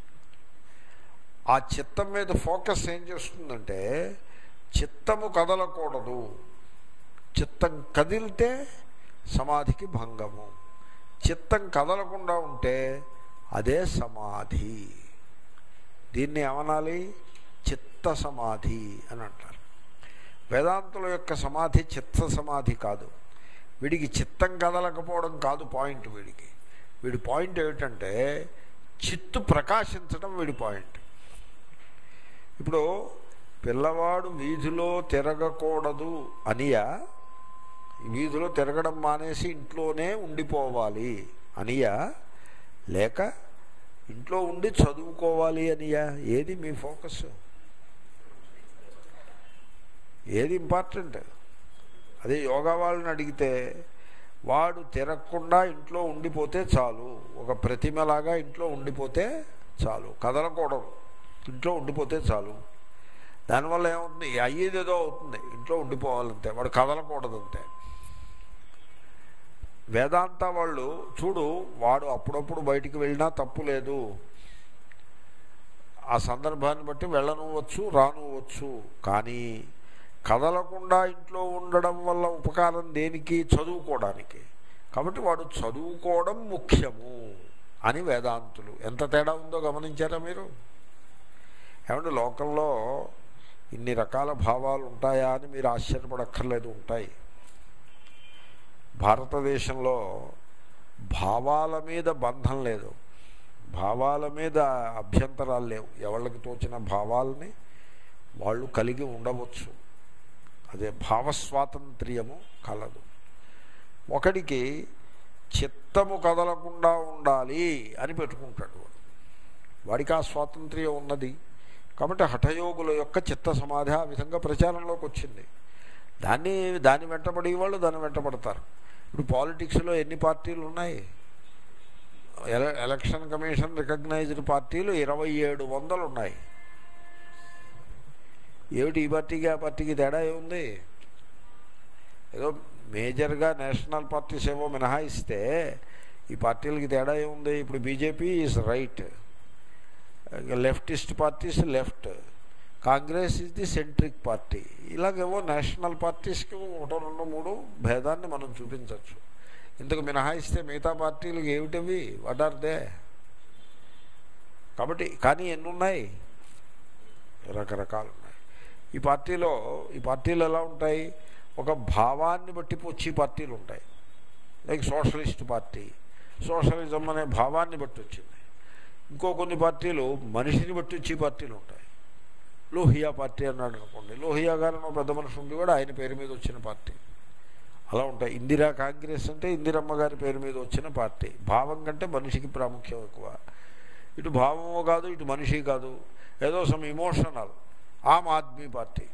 ఆ చిత్తం మీద ఫోకస్ ఏం చేస్తుందంటే, చిత్తము కదలకూడదు. చిత్తం కదిలితే సమాధికి భంగము. చిత్తం కదలకుండా ఉంటే అదే సమాధి. దీన్ని ఏమనాలి? చిత్త సమాధి అని అంటారు. వేదాంతుల యొక్క సమాధి చిత్త సమాధి కాదు. వీడికి చిత్తం కదలకపోవడం కాదు పాయింట్. వీడి పాయింట్ ఏమిటంటే చిత్తు ప్రకాశించడం వీడి పాయింట్. ఇప్పుడు పిల్లవాడు వీధిలో తిరగకూడదు అనియా, వీధిలో తిరగడం మానేసి ఇంట్లోనే ఉండిపోవాలి అనియా, లేక ఇంట్లో ఉండి చదువుకోవాలి అనియా? ఏది మీ ఫోకస్? ఏది ఇంపార్టెంట్? అదే యోగా వాళ్ళని అడిగితే వాడు తిరగకుండా ఇంట్లో ఉండిపోతే చాలు, ఒక ప్రతిమలాగా ఇంట్లో ఉండిపోతే చాలు, కదలకూడదు, ఇంట్లో ఉండిపోతే చాలు. దానివల్ల ఏమవుతుంది? అయ్యేదేదో అవుతుంది, ఇంట్లో ఉండిపోవాలంతే, వాడు కదలకూడదంతే. వేదాంత వాళ్ళు చూడు, వాడు అప్పుడప్పుడు బయటికి వెళ్ళినా తప్పు లేదు, ఆ సందర్భాన్ని బట్టి వెళ్ళనువచ్చు రానువచ్చు, కానీ కదలకుండా ఇంట్లో ఉండడం వల్ల ఉపకారం దేనికి? చదువుకోవడానికి. కాబట్టి వాడు చదువుకోవడం ముఖ్యము అని వేదాంతులు. ఎంత తేడా ఉందో గమనించారా మీరు? ఏమంటే లోకంలో ఇన్ని రకాల భావాలు ఉంటాయా అని మీరు ఆశ్చర్యపడక్కర్లేదు, ఉంటాయి. భారతదేశంలో భావాల మీద బంధం లేదు, భావాల మీద అభ్యంతరాలు లేవు. ఎవరికి తోచిన భావాలని వాళ్ళు కలిగి ఉండవచ్చు. అదే భావస్వాతంత్ర్యము కలదు. ఒకడికి చిత్తము కదలకుండా ఉండాలి అని పెట్టుకుంటాడు, వాడికి ఆ స్వాతంత్ర్యం ఉన్నది. కాబట్టి హఠయోగుల యొక్క చిత్త సమాధి ఆ విధంగా ప్రచారంలోకి వచ్చింది. దాన్ని వెంటబడి వాళ్ళు దాన్ని వెంటబడతారు. ఇప్పుడు పాలిటిక్స్లో ఎన్ని పార్టీలు ఉన్నాయి? ఎలక్షన్ కమిషన్ రికగ్నైజ్డ్ పార్టీలు 2700 ఉన్నాయి. ఏమిటి ఈ పార్టీకి ఆ పార్టీకి తేడా ఏముంది? ఏదో మేజర్గా నేషనల్ పార్టీస్ ఏవో మినహాయిస్తే ఈ పార్టీలకి తేడా ఏముంది? ఇప్పుడు BJP is right, leftist parties left, Congress is the centric party. ఇలాగేవో నేషనల్ పార్టీస్కి 1, 2, 3 భేదాన్ని మనం చూపించవచ్చు. ఇంతకు మినహాయిస్తే మిగతా పార్టీలకు ఏమిటవి? What are they? కాబట్టి కానీ ఎన్ని ఉన్నాయి? రకరకాలు ఉన్నాయి. ఈ పార్టీలు ఎలా ఉంటాయి? ఒక భావాన్ని బట్టి వచ్చి పార్టీలు ఉంటాయి. లైక్ సోషలిస్ట్ పార్టీ, సోషలిజం అనే భావాన్ని బట్టి వచ్చింది. ఇంకో కొన్ని పార్టీలు మనిషిని బట్టి వచ్చి పార్టీలు ఉంటాయి. లోహియా పార్టీ అన్నాడు అనుకోండి, లోహియా గారు పెద్ద మనిషి ఉండి కూడా ఆయన పేరు మీద వచ్చిన పార్టీ. అలా ఉంటాయి. ఇందిరా కాంగ్రెస్ అంటే ఇందిరమ్మ గారి పేరు మీద వచ్చిన పార్టీ. భావం కంటే మనిషికి ప్రాముఖ్యం ఎక్కువ. ఇటు భావమో కాదు, ఇటు మనిషి కాదు, ఏదో some emotional. Aam Aadmi Party,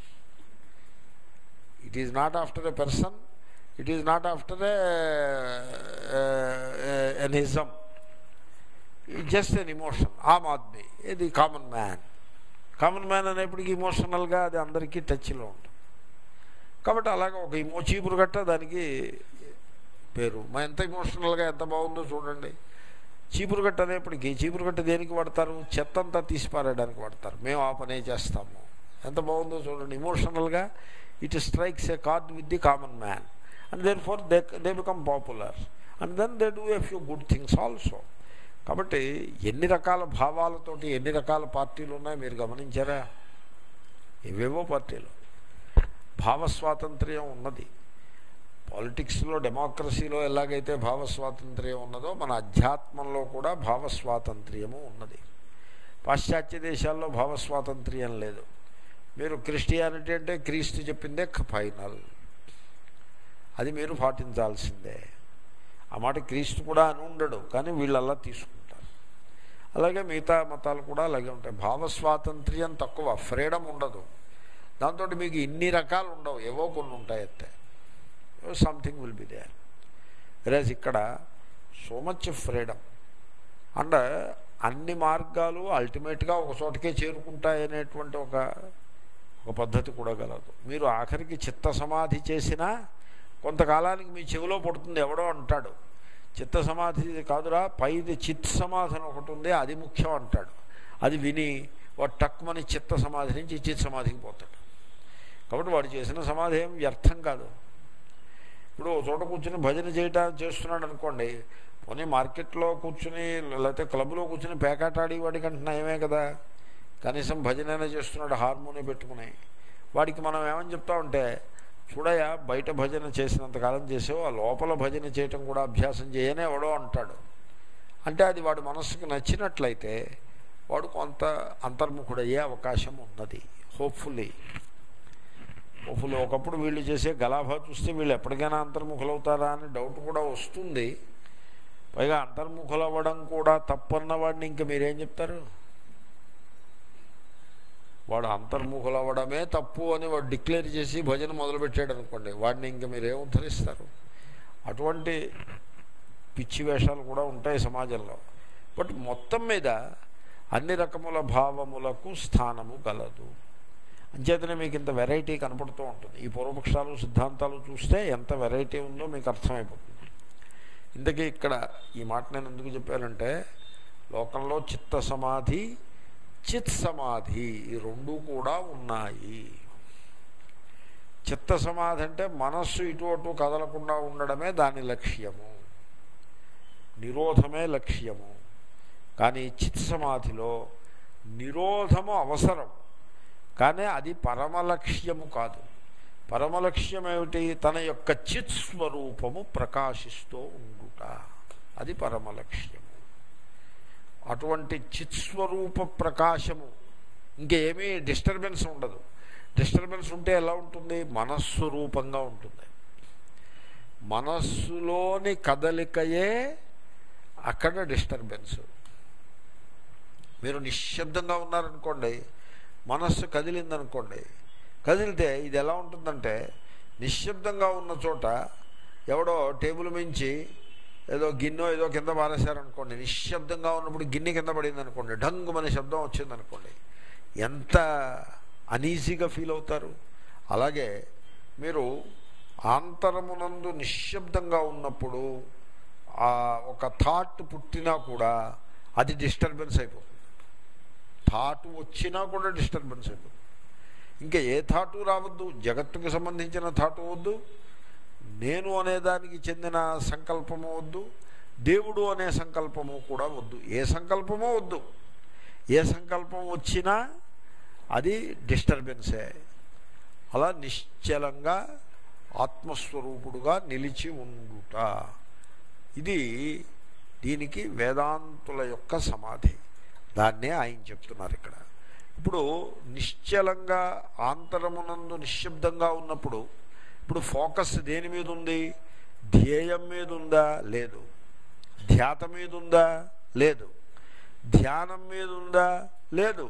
it is not after a person, it is not after an ism, just an emotion. Aam Aadmi ఇది కామన్ మ్యాన్ అనేప్పటికీ ఇమోషనల్గా అది అందరికీ టచ్లో ఉంటుంది. కాబట్టి అలాగే ఒక చీపురు గట్ట దానికి పేరు. ఎంత ఇమోషనల్గా ఎంత బాగుందో చూడండి. చీపురుగట్ట అనేప్పటికీ చీపురుగట్ట దేనికి వాడతారు? చెత్త అంతా తీసిపారేయడానికి వాడతారు. మేము ఆ పనే చేస్తాము. ఎంత బాగుందో చూడండి. ఇమోషనల్గా it strikes a chord with the common man and therefore they become popular and then they do a few good things also. కాబట్టి ఎన్ని రకాల భావాలతోటి ఎన్ని రకాల పార్టీలు ఉన్నాయో మీరు గమనించారా? ఏవేవో పార్టీలు. భావస్వాతంత్ర్యం ఉన్నది. పాలిటిక్స్లో డెమోక్రసీలో ఎలాగైతే భావస్వాతంత్ర్యం ఉన్నదో మన అధ్యాత్మంలో కూడా భావస్వాతంత్ర్యము ఉన్నది. పాశ్చాత్య దేశాల్లో భావస్వాతంత్ర్యం లేదు. మీరు క్రిస్టియానిటీ అంటే క్రీస్తు చెప్పిందే ఫైనల్, అది మీరు పాటించాల్సిందే. ఆ మాట క్రీస్తు కూడా అని ఉండడు, కానీ వీళ్ళల్లా తీసుకుంటారు. అలాగే మిగతా మతాలు కూడా అలాగే ఉంటాయి. భావస్వాతంత్ర్యం తక్కువ, ఫ్రీడమ్ ఉండదు. దాంతో మీకు ఇన్ని రకాలు ఉండవు, ఏవో కొన్ని ఉంటాయి అంతే. Something will be there. వెరాజ్ ఇక్కడ సో మచ్ ఫ్రీడమ్ అండ్ అన్ని మార్గాలు అల్టిమేట్గా ఒక చోటకే చేరుకుంటాయనేటువంటి ఒక పద్ధతి కూడా కలదు. మీరు ఆఖరికి చిత్త సమాధి చేసినా కొంతకాలానికి మీ చెవిలో పడుతుంది. ఎవడో అంటాడు చిత్త సమాధి కాదురా, పైది చిత్ సమాధి అని ఒకటి ఉంది, అది ముఖ్యం అంటాడు. అది విని వాడు టక్మని చిత్త సమాధి నుంచి చిత్ సమాధికి పోతాడు. కాబట్టి వాడు చేసిన సమాధి ఏం వ్యర్థం కాదు. ఇప్పుడు చోట కూర్చుని భజన చేస్తున్నాడు అనుకోండి, పోనీ మార్కెట్లో కూర్చుని లేకపోతే క్లబ్లో కూర్చుని పేకాటాడి వాడికి అంటున్నా ఏమే కదా, కనీసం భజనైనా చేస్తున్నాడు హార్మోని పెట్టుకుని. వాడికి మనం ఏమని చెప్తామంటే, చూడయా బయట భజన చేసినంతకాలం చేసావు, ఆ లోపల భజన చేయటం కూడా అభ్యాసం చేయనే ఎవడో అంటాడు. అంటే అది వాడి మనస్సుకు నచ్చినట్లయితే వాడు కొంత అంతర్ముఖుడయ్యే అవకాశం ఉన్నది. హోప్ఫుల్లీ ఒకప్పుడు వీళ్ళు చేసే గలాభా చూస్తే వీళ్ళు ఎప్పటికైనా అంతర్ముఖులవుతారా అని డౌట్ కూడా వస్తుంది. పైగా అంతర్ముఖులవ్వడం కూడా తప్పన్న వాడిని ఇంకా మీరేం చెప్తారు? వాడు అంతర్ముఖులవ్వడమే తప్పు అని వాడు డిక్లేర్ చేసి భజన మొదలుపెట్టాడు అనుకోండి, వాడిని ఇంకా మీరేం ఉద్ధరిస్తారు? అటువంటి పిచ్చి వేషాలు కూడా ఉంటాయి సమాజంలో. బట్ మొత్తం మీద అన్ని రకముల భావములకు స్థానము గలదు. అంచేతనే మీకు ఇంత వెరైటీ కనపడుతూ ఉంటుంది. ఈ పూర్వపక్షాలు సిద్ధాంతాలు చూస్తే ఎంత వెరైటీ ఉందో మీకు అర్థమైపోతుంది. ఇంతకీ ఇక్కడ ఈ మాట నేను ఎందుకు చెప్పానంటే, లోకంలో చిత్త సమాధి చిత్ సమాధి ఈ రెండూ కూడా ఉన్నాయి. చిత్త సమాధి అంటే మనస్సు ఇటు అటు కదలకుండా ఉండడమే దాని లక్ష్యము, నిరోధమే లక్ష్యము. కానీ చిత్ సమాధిలో నిరోధము అవసరం, కానీ అది పరమలక్ష్యము కాదు. పరమలక్ష్యం ఏమిటి? తన యొక్క చిత్ స్వరూపము ప్రకాశిస్తూ ఉండుట, అది పరమలక్ష్యము. అటువంటి చిత్స్వరూప ప్రకాశము ఇంకేమీ డిస్టర్బెన్స్ ఉండదు. డిస్టర్బెన్స్ ఉంటే ఎలా ఉంటుంది? మనస్సు రూపంగా ఉంటుంది. మనస్సులోని కదలికయే అక్కడ డిస్టర్బెన్స్. మీరు నిశ్శబ్దంగా ఉన్నారనుకోండి, మనస్సు కదిలిందనుకోండి, కదిలితే ఇది ఎలా ఉంటుందంటే, నిశ్శబ్దంగా ఉన్న చోట ఎవడో టేబుల్ మించి ఏదో గిన్నె ఏదో కింద పారేశారనుకోండి, నిశ్శబ్దంగా ఉన్నప్పుడు గిన్నె కింద పడింది అనుకోండి, ఢంగు అనే శబ్దం వచ్చిందనుకోండి, ఎంత అనీజీగా ఫీల్ అవుతారు. అలాగే మీరు ఆంతరమునందు నిశ్శబ్దంగా ఉన్నప్పుడు ఒక థాట్ పుట్టినా కూడా అది డిస్టర్బెన్స్ అయిపోతుంది. థాట్ వచ్చినా కూడా డిస్టర్బెన్స్ అయిపోతుంది. ఇంకా ఏ థాటు రావద్దు, జగత్తుకు సంబంధించిన థాటు వద్దు, నేను అనేదానికి చెందిన సంకల్పము వద్దు, దేవుడు అనే సంకల్పము కూడా వద్దు, ఏ సంకల్పమో వద్దు. ఏ సంకల్పం వచ్చినా అది డిస్టర్బెన్సే. అలా నిశ్చలంగా ఆత్మస్వరూపుడుగా నిలిచి ఉండుట, ఇది దీనికి వేదాంతుల యొక్క సమాధి. దాన్నే ఆయన చెప్తున్నారు ఇక్కడ. ఇప్పుడు నిశ్చలంగా ఆంతరమునందు నిశ్శబ్దంగా ఉన్నప్పుడు ఇప్పుడు ఫోకస్ దేని మీద ఉంది? ధ్యేయం మీద ఉందా? లేదు. ధ్యాత మీద ఉందా? లేదు. ధ్యానం మీద ఉందా? లేదు.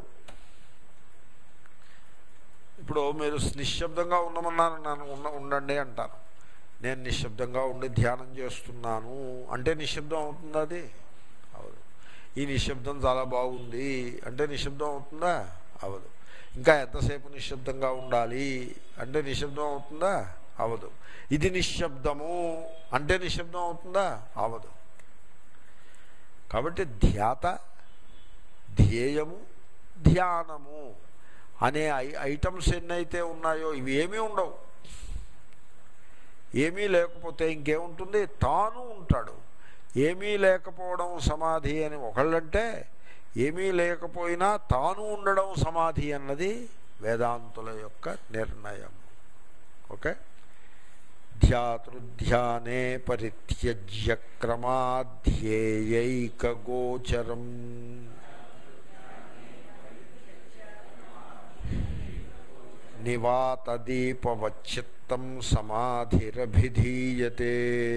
ఇప్పుడు మీరు నిశ్శబ్దంగా ఉండమన్నాను, ఉండండి అంటారు. నేను నిశ్శబ్దంగా ఉండి ధ్యానం చేస్తున్నాను అంటే నిశ్శబ్దం అవుతుందా? అది అవదు. ఈ నిశ్శబ్దం చాలా బాగుంది అంటే నిశ్శబ్దం అవుతుందా? అవదు. ఇంకా ఎంతసేపు నిశ్శబ్దంగా ఉండాలి అంటే నిశ్శబ్దం అవుతుందా? అవదు. ఇది నిశ్శబ్దము అంటే నిశ్శబ్దం అవుతుందా? అవదు. కాబట్టి ధ్యాత, ధ్యేయము, ధ్యానము అనే ఐటమ్స్ ఎన్నైతే ఉన్నాయో ఇవి ఏమీ ఉండవు. ఏమీ లేకపోతే ఇంకేముంటుంది? తాను ఉంటాడు. ఏమీ లేకపోవడం సమాధి అని ఒకళ్ళంటే, ఏమీ లేకపోయినా తాను ఉండడం సమాధి అన్నది వేదాంతుల యొక్క నిర్ణయం. ఓకే. ధ్యాతృధ్యానే పరిత్యజ్య క్రమాధ్యేయైకగోచరం నివాతదీపవచ్చిత్తం సమాధిరభిధీయతే.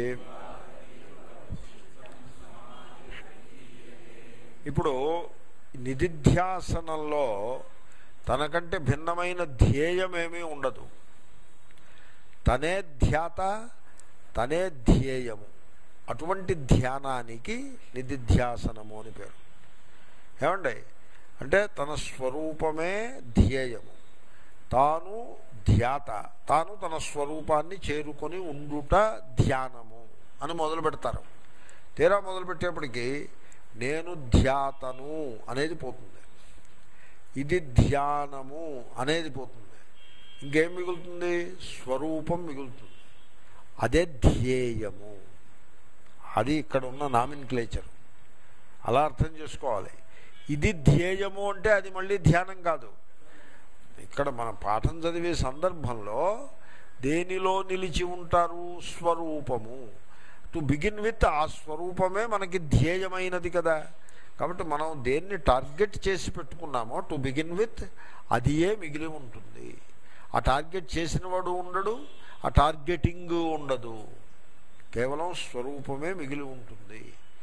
ఇప్పుడు నిధిధ్యాసనంలో తనకంటే భిన్నమైన ధ్యేయమేమీ ఉండదు. తనే ధ్యాత, తనే ధ్యేయము. అటువంటి ధ్యానానికి నిధిధ్యాసనము అని పేరు. ఏమండి అంటే తన స్వరూపమే ధ్యేయము, తాను ధ్యాత, తాను తన స్వరూపాన్ని చేరుకొని ఉండుట ధ్యానము అని మొదలు పెడతారు. తీరా మొదలుపెట్టేప్పటికీ నేను ధ్యాతను అనేది పోతుంది, ఇది ధ్యానము అనేది పోతుంది. ఇంకేం మిగులుతుంది? స్వరూపం మిగులుతుంది. అదే ధ్యేయము. అది ఇక్కడ ఉన్న నామిన్క్లేచర్. అలా అర్థం చేసుకోవాలి. ఇది ధ్యేయము అంటే అది మళ్ళీ ధ్యానం కాదు. ఇక్కడ మన పాఠం చదివే సందర్భంలో దేనిలో నిలిచి ఉంటారు? స్వరూపము. టు బిగిన్ విత్ ఆ స్వరూపమే మనకి ధ్యేయమైనది కదా. కాబట్టి మనం దేన్ని టార్గెట్ చేసి పెట్టుకున్నామో టు బిగిన్ విత్ అదియే మిగిలి ఉంటుంది. ఆ టార్గెట్ చేసిన వాడు ఉండడు, ఆ టార్గెటింగ్ ఉండదు, కేవలం స్వరూపమే మిగిలి ఉంటుంది.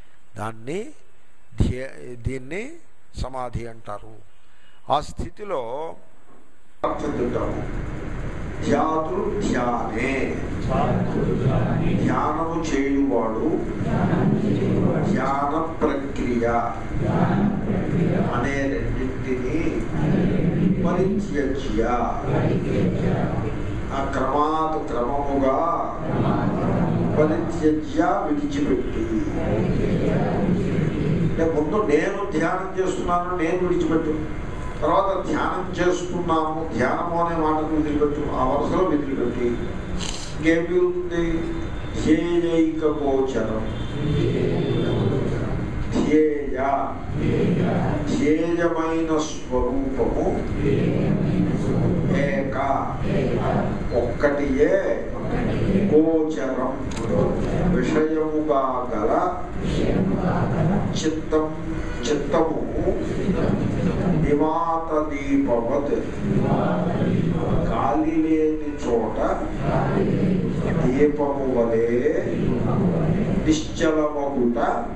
దీన్ని సమాధి అంటారు. ఆ స్థితిలో ధ్యాతృధ్యానే ధ్యానము చేయువాడు ధ్యాన ప్రక్రియ అనే రెండింటినీ పరిత్యజ్య ఆ క్రమముగా పరిత్యజ్య విడిచిపెట్టి. అంటే ముందు నేను ధ్యానం చేస్తున్నాను, నేను విడిచిపెట్టు. తర్వాత ధ్యానం చేస్తున్నాము, ధ్యానము అనే మాటను వదిలిపెట్టు. ఆ వరుసలో వదిలిపెట్టి ఇంకేం మిగులుతుంది? ధ్యేయైక గోచరం. ధ్యేయమైన స్వరూపము ఏక ఒక్కటియే గోచరం విషయముగా గల చిత్తము నివాత దీపవత్ గాలి లేని చోట దీపము వలె నిశ్చలమగుట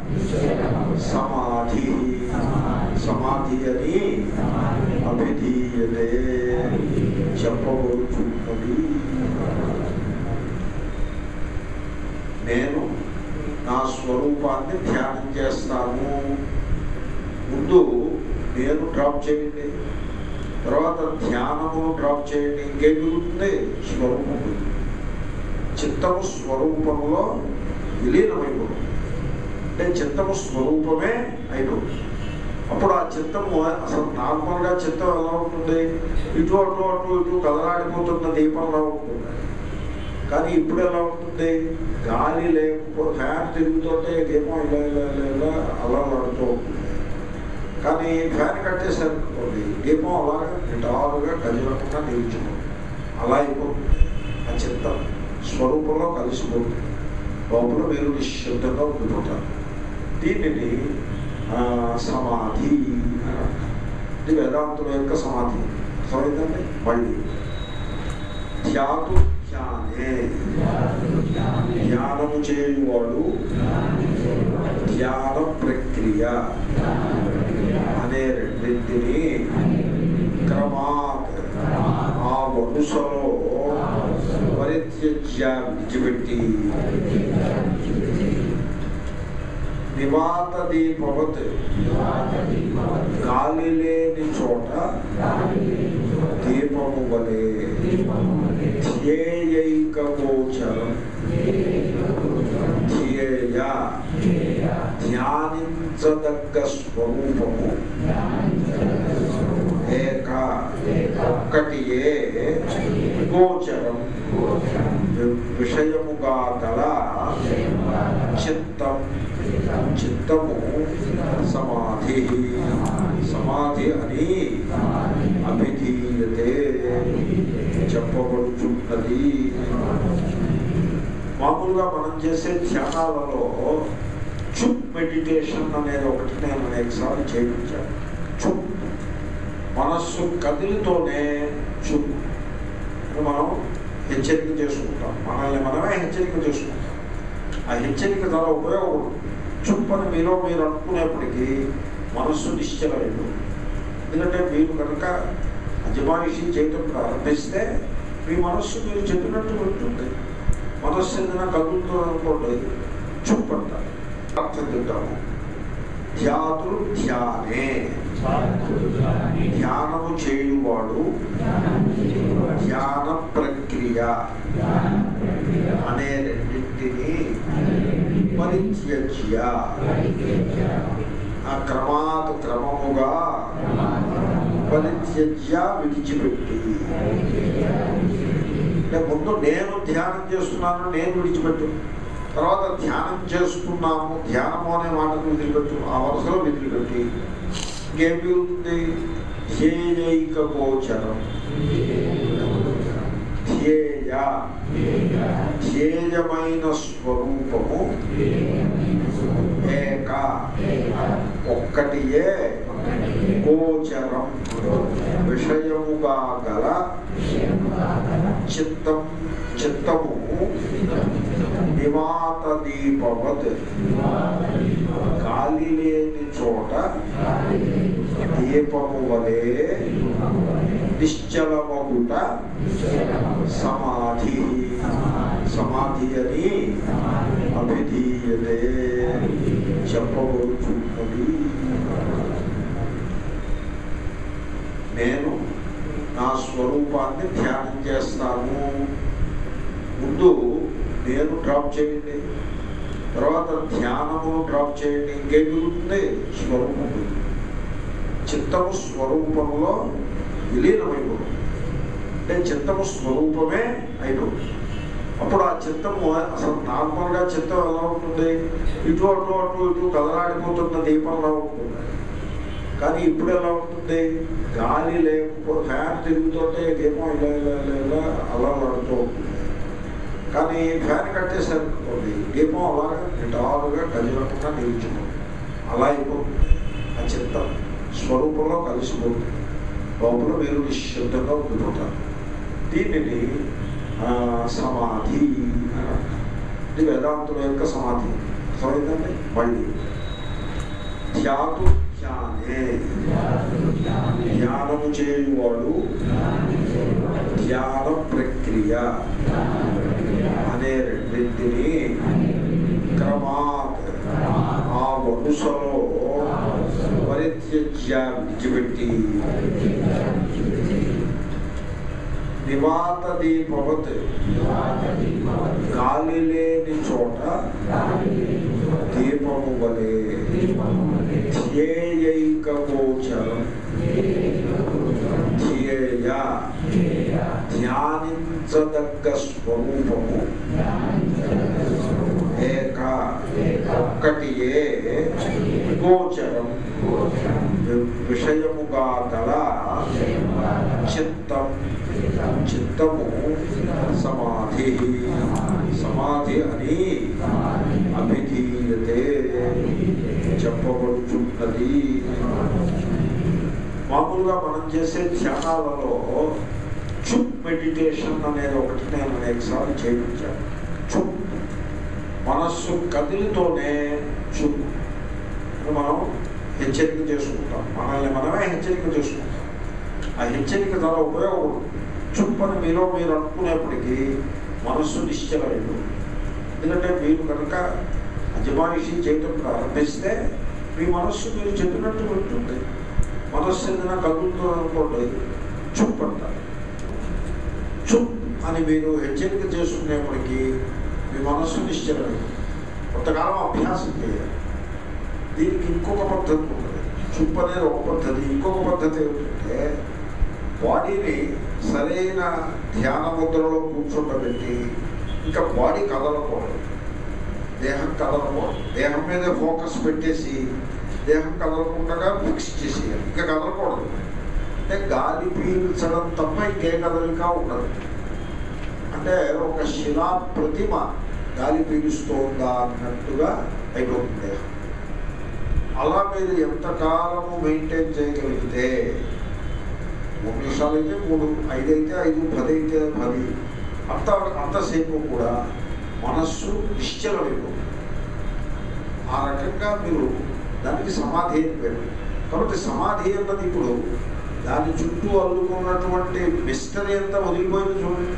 సమాధి. సమాధి అని అభిధీయతే చెప్పబడుతున్నది. నేను నా స్వరూపాన్ని ధ్యానం చేస్తాను. ముందు నేను డ్రాప్ చేయండి, తర్వాత ధ్యానము డ్రాప్ చేయండి. ఇంకేం మిగులుతుంది? స్వరూపం. చిత్తము స్వరూపంలో విలీనమైపోతుంది. అంటే చిత్తము స్వరూపమే అయిపోతుంది. అప్పుడు ఆ చిత్తము అసలు నార్మల్గా చిత్తం ఎలా ఉంటుంది? ఇటు అటు అటు ఇటు కదలాడిపోతున్న దీపంలా ఉంటుంది. కానీ ఇప్పుడు ఎలా ఉంటుంది? గాలి లేకపోతే ఫ్యాన్ తిరుగుతుంటే దీపం ఇలా ఇలా ఇలా అలా ఆడుతూ ఉంటుంది. కానీ ఫ్యాన్ కట్టేసరికి దీపం అలాగా నిటారుగా కదిలకుండా నిలిచిపోతుంది. అలా అయిపోతుంది. ఆ చిత్తం స్వరూపంలో కలిసిపోతుంది. లోపల మీరు నిశ్శబ్దంగా ఉండిపోతారు. దీనిని సమాధి ఇది వేదాంతుల యొక్క సమాధి. అర్థమైందండి? మళ్ళీ ధ్యాతృధ్యానే ధ్యానము చేయువాడు ధ్యాన ప్రక్రియ అనే రెండింటినీ క్రమాత్ ఆ వరుసలో పరిత్యజ్య విడిచిపెట్టి నివాత దీపవత్ గాలి లేని చోట దీపము వలె ధ్యేయైకగోచరం ధ్యేయ ధ్యానించదగ్గ స్వరూపము ఏక ఒక్కటియే గోచరం విషయముగా గల చిత్తం చిత్తము సమాధి సమాధి అని అభిధీయతే చెప్పబడుతున్నది. మామూలుగా మనం చేసే ధ్యానాలలో చుప్ మెడిటేషన్ అనేది ఒకటి నేను అనేకసార్లు చేయించాను. చుప్ మనస్సు కదిలితోనే చుప్ మనం హెచ్చరిక చేసుకుంటాం, మనల్ని మనమే హెచ్చరిక చేసుకుంటాం. ఆ హెచ్చరిక చాలా ఉపయోగపడుతుంది. చుప్ అని మీరు అనుకునేప్పటికీ మనస్సు నిశ్చలమైంది. ఎందుకంటే మీరు కనుక అజమాయిషీ చేయటం ప్రారంభిస్తే మీ మనస్సు మీరు చెప్పినట్టు ఉంటుంది. మనస్సు ఏదైనా కదులుతుంది అనుకోండి, చుప్ అంటారు. అర్థం చెప్తాము. ధ్యాతులు ధ్యానే ధ్యానము చేయువాడు ధ్యాన ప్రక్రియ అనే రెండింటినీ పరిత్యజ్య ఆ క్రమముగా పరిత్యజ్య విడిచిపెట్టి, అంటే ముందు నేను ధ్యానం చేస్తున్నాను నేను విడిచిపెట్టు, తర్వాత ధ్యానం చేస్తున్నాము ధ్యానము అనే మాటను వదిలిపెట్టు, ఆ వరుసలో వదిలిపెట్టి ఇంకేం మిగులుతుంది? ధ్యేయైకగోచరం ధ్యేయ ధ్యేయమైన స్వరూపము ఏక ఒక్కటియే గోచరం విషయముగా గల చిత్తం చిత్తము నివాత దీపవత్ గాలి లేని చోట దీపము వలె నిశ్చలమగుట సమాధి సమాధి అని అభిధీయతే చెప్పబడుతున్నది. నేను నా స్వరూపాన్ని ధ్యానం చేస్తాను. ముందు నేను డ్రాప్ చేయండి, తర్వాత ధ్యానమును డ్రాప్ చేయండి. ఇంకేం మిగులుతుంది? స్వరూపం. చిత్తము స్వరూపంలో విలీనమైపోతుంది. అంటే చిత్తము స్వరూపమే అయిపోతుంది. అప్పుడు ఆ చిత్తము అసలు నార్మల్గా చిత్తం ఎలా ఉంటుంది? ఇటు అటు అటు ఇటు కదలాడిపోతున్న దీపంలా ఉంటుంది. కానీ ఇప్పుడు ఎలా ఉంటుంది? గాలి లేకపోతే ఫ్యాన్ తిరుగుతుంటే దీపం ఇలా ఇలా ఇలా అలా పడుతూ ఉంటుంది. కానీ ఫ్యాన్ కట్టేసరికి దీపం అలాగా నిటారుగా కదిలకుండా నిలిచిపోతుంది. అలా అయిపోతుంది. ఆ చిత్తం స్వరూపంలో కలిసిపోతుంది. లోపల మీరు నిశ్శబ్దంగా ఉండిపోతారు. దీనిని సమాధి అని. ఇది వేదాంతుల యొక్క సమాధి. అర్థమైందండి? మళ్ళీ ధ్యాతు ధ్యానే ధ్యానము చేయువాడు ధ్యాన ప్రక్రియ అనే రెండింటినీ క్రమాత్ ఆ వరుసలో పరిత్యజ్య విడిచిపెట్టి నివాత దీపవత్ గాలి లేని చోట దీపము వలె ధ్యేయైకగోచరం ధ్యేయ ధ్యానించదగ్గ స్వరూపము ఏక ఒక్కటియే గోచరం విషయముగా గల చిత్తం చిత్తము సమాధి సమాధి అని అభిధీయతే చెప్పబడుతున్నది. మామూలుగా మనం చేసే ధ్యానాలలో చుప్ మెడిటేషన్ అనేది ఒకటి నేను అనేకసార్లు చేయించాను. చుప్ మనస్సు కదిలితోనే చుప్ మనం హెచ్చరిక చేసుకుంటాం, మనల్ని మనమే హెచ్చరిక చేసుకుంటాం. ఆ హెచ్చరిక చాలా ఉపయోగపడుతుంది. చుప్ అని మీరు అనుకునేప్పటికీ మనస్సు నిశ్చలమైంది. ఎందుకంటే మీరు కనుక అజమాయిషీ చేయటం ప్రారంభిస్తే మీ మనస్సు మీరు చెప్పినట్టు ఉంటుంది. మనస్సు ఏదైనా కదులుతుంది అనుకోండి, చుప్ అంటారు. చుప్ అని మీరు హెచ్చరిక చేసుకునేప్పటికీ మీ మనస్సు నిశ్చలమైంది. కొంతకాలం అభ్యాసం చేయాలి. దీనికి ఇంకొక పద్ధతి ఉంటుంది. చూపు అనేది ఒక పద్ధతి. ఇంకొక పద్ధతి ఏమిటంటే బాడీని సరైన ధ్యాన ముద్రలో కూర్చోబెట్టి ఇంకా బాడీ కదలకూడదు, దేహం కదలకూడదు. దేహం మీద ఫోకస్ పెట్టేసి దేహం కదలకుండా ఫిక్స్ చేసేయాలి. ఇంకా కదలకూడదు. అంటే గాలి పీల్చడం తప్ప ఇంకే కదలిక ఉండదు. అంటే ఒక శిలా ప్రతిమ గాలి పీలుస్తోందా అన్నట్టుగా అయిపోతుంది దేహం. అలా మీరు ఎంతకాలము మెయింటైన్ చేయగలిగితే 3 నిమిషాలు అయితే 3, 5 అయితే 5, 10 అయితే 10, అంతసేపు కూడా మనస్సు నిశ్చలమైపోతుంది. ఆ రకంగా మీరు దానికి సమాధి అని పేరు. కాబట్టి సమాధి అన్నది ఇప్పుడు దాని చుట్టూ అల్లుకున్నటువంటి మిస్టరీ అంతా వదిలిపోయింది. చూడండి,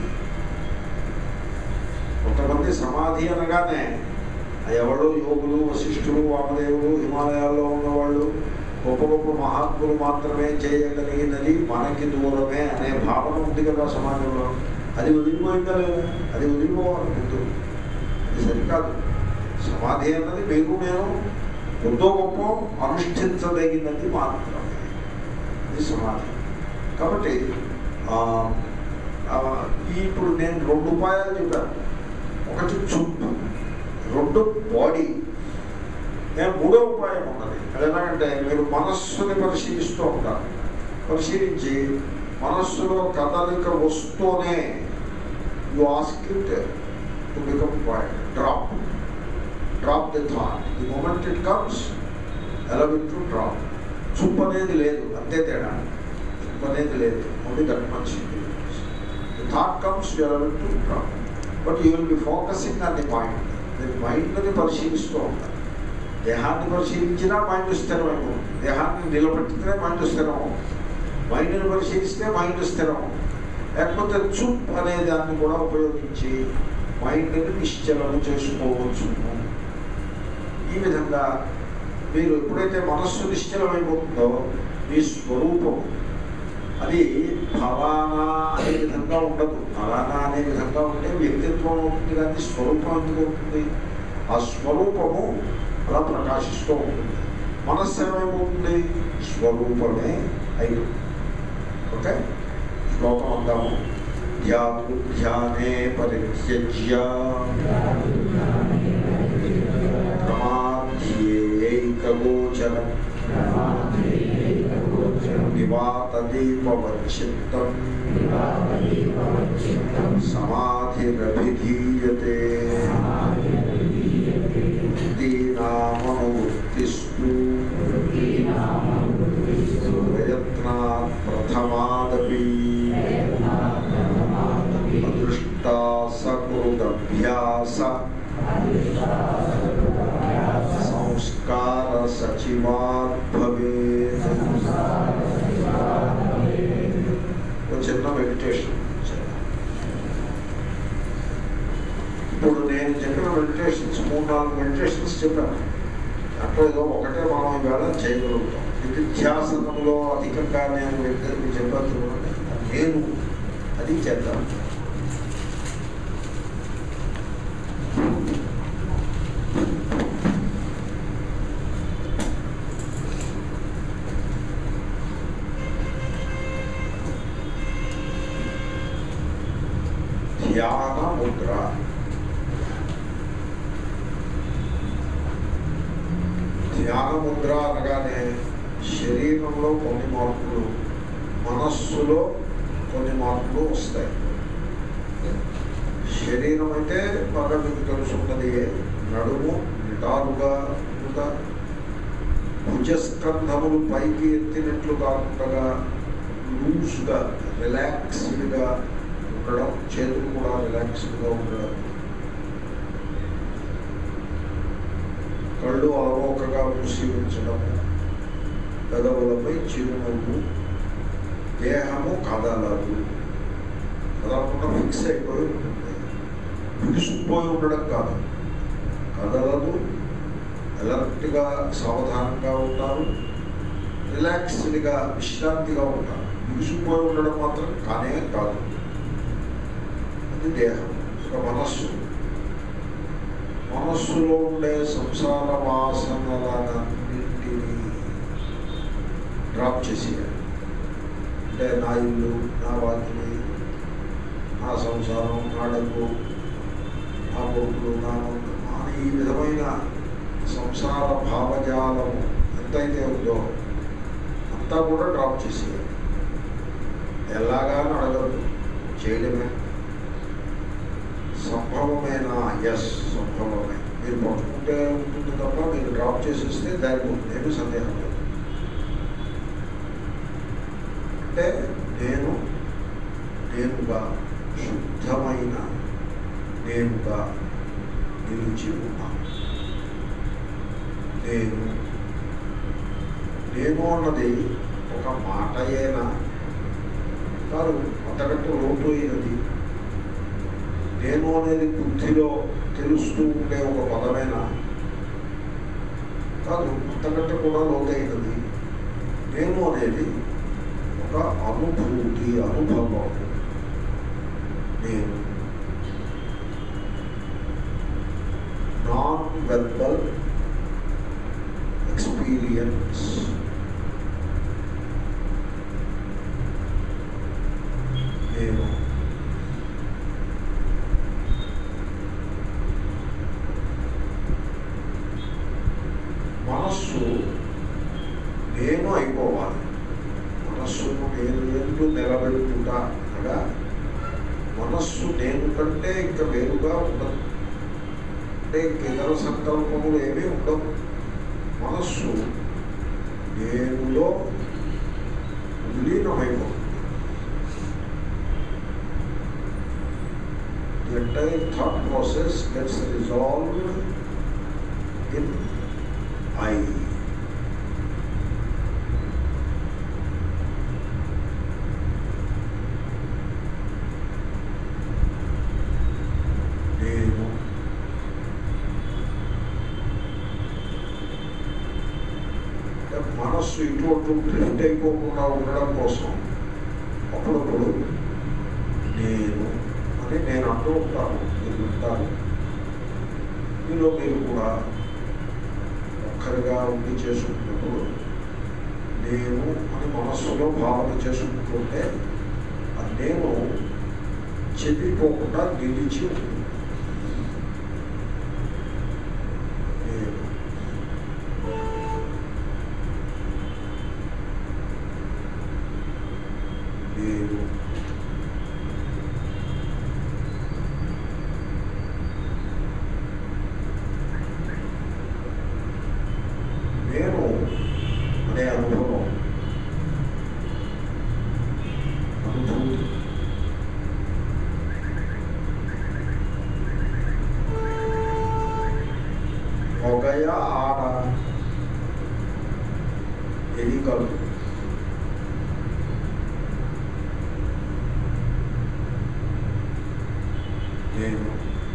కొంతమంది సమాధి అనగానే ఎవరో యోగులు, వశిష్ఠులు, వామదేవులు, హిమాలయాల్లో ఉన్నవాళ్ళు, గొప్ప గొప్ప మహాత్ములు మాత్రమే చేయగలిగినది మనకి దూరమే అనే భావన ఉంది కదా సమాజంలో. అది వదిలిపోయిందా లేదా? అది వదిలిపోవాలి ముందు. అది సరికాదు. సమాధి అన్నది మీరు నేను ఎంతో గొప్ప అనుష్ఠించదగినది మాత్రమే. ఇది సమాధి. కాబట్టి ఇప్పుడు నేను 2 ఉపాయాలు చెప్పాను. ఒకటి చూపు, 2 బాడీ. నేను 3వ ఉపాయం ఉన్నది. అది ఎలాగంటే మీరు మనస్సుని పరిశీలిస్తూ ఉంటారు. పరిశీలించి మనస్సులో కదలిక వస్తూనే you ask it to become quiet. Drop the thought. The moment it comes allow it to drop. చూపు అనేది లేదు, అంతే తేడా. చూపు అనేది లేదు. Only that much. The thought comes, you allow it to drop. But you will be focusing on the mind. మీరు మైండ్ని పరిశీలిస్తూ ఉంటారు. దేహాన్ని పరిశీలించినా మైండ్ స్థిరమైపోతుంది. దేహాన్ని నిలబెట్టితే మైండ్ స్థిరం. మైండ్ని పరిశీలిస్తే మైండ్ స్థిరం. లేకపోతే చూప్ అనే దాన్ని కూడా ఉపయోగించి మైండ్ని నిశ్చలము చేసుకోవచ్చు. ఈ విధంగా మీరు ఎప్పుడైతే మనస్సు నిశ్చలమైపోతుందో మీ స్వరూపం అది ఫలానా అనే విధంగా ఉండదు. ఫలానా అనే విధంగా ఉంటే వ్యక్తిత్వం అవుతుంది, కానీ స్వరూపం ఎందుకు అవుతుంది? ఆ స్వరూపము అలా ప్రకాశిస్తూ ఉంటుంది. మనస్సు ఏమైపోతుంది? స్వరూపమే అయిపోతుంది. ఓకే, శ్లోకం అందాము. ధ్యానే పరిత్యజ్య ప్రమాధ్యేకగోచరం నివాతదీపవచ్చిత్తం సమాధిరభిధీయతే. దీనామనువృత్తిస్తు ప్రయత్నాత్ ప్రథమాదపి అదృష్టా సకృదభ్యాస సంస్కార సచివాత్ భవేత్. చిన్న మెడిటేషన్. ఇప్పుడు నేను చెప్పిన మెడిటేషన్స్ 3-4 మెడిటేషన్స్ చెప్పాను. అట్లా ఏదో ఒకటే మనం ఈవేళ చేయగలుగుతాం. నిధ్యాసనంలో అధికంగా నేను వ్యక్తులకు చెప్పాను. నేను అది చేద్దాం. ధ్యాన ముద్ర. ధ్యాన ముద్ర అనగానే శరీరంలో కొన్ని మార్పులు, మనస్సులో కొన్ని మార్పులు వస్తాయి. శరీరం అయితే బాగా మీకు తెలుసున్నది. నడుము నిటారుగా ఉందా, భుజస్కంధములు పైకి ఎత్తినట్లు కాకుండా లూజ్గా రిలాక్స్డ్గా ఉండడం, చేతులు కూడా రిలాక్స్డ్గా ఉండడం, కళ్ళు అలవోకగా మూసి ఉంచడం, పెదవులపై చిరునవ్వు, దేహము కదలదు. కదలకుండా ఫిక్స్ అయిపోయి ఉంటుంది. బిగుసుకుపోయి ఉండడం కాదు, కదలదు, అలర్ట్గా సావధానంగా ఉంటారు, రిలాక్స్డ్గా విశ్రాంతిగా ఉంటారు. బిగుసుకుపోయి ఉండడం మాత్రం కానే కాదు. ఇది దేహం. ఒక మనస్సు, మనస్సులో ఉండే సంసార వాసనలన్నింటినీ డ్రాప్ చేసేయాలి. అంటే నా ఇల్లు, నా వాకిలి, నా సంసారం, నా డబ్బు, నా కొడుకులు, నా ఈ విధమైన సంసార భావజాలము ఎంతైతే ఉందో అంతా కూడా డ్రాప్ చేసేయాలి. ఎలాగాని అడగదు, చేయడమే. సంభవమేనా? ఎస్, సంభవమే. మీరు పట్టుకుంటే ఉంటుంది తప్ప మీరు డ్రాప్ చేసేస్తే దానికి ఏమి సందేహం లేదు. అంటే నేనుగా శుద్ధమైన నేనుగా నిలిచి ఉన్నాను. నేను అన్నది ఒక మాటయేనా? కాదు, అంతకంటే లోటు అయినది. నేను అనేది బుద్ధిలో తెలుస్తూ ఉండే ఒక పదమేనా? కాదు, అంతకంటే కూడా లోతైనది. నేను అనేది ఒక అనుభూతి, అనుభవం. నేను నాన్ వెర్బల్ ఎక్స్పీరియన్స్. నేను మనస్సు నేను అయిపోవాలి. మనస్సును నేను ఎందు నిలబెట్టుట అనగా మనస్సు నేను కంటే ఇంకా వేరుగా ఉండదు. అంటే ఇతర సంకల్పములు ఏమీ ఉండవు. మనస్సు నేనులో విలీనమైపోతుంది. The entire thought process gets resolved in I. మనస్సు ఇటువంటి డ్రిఫ్ట్ అయిపోకుండా ఉండడం కోసం అప్పుడప్పుడు నేను అంటూ ఉంటాను. మీరు వింటారు. మీలో మీరు కూడా ఒక్కరిగా ఉండి చేసుకున్నప్పుడు నేను అని మనస్సులో భావన చేసుకుంటుంటే అది నేను చెదిరిపోకుండా నిలిచి ఉంటుంది. నేను అనే అనుభవం, అనుభూతి మొగయ ఆడ ఎన్నికలు నేను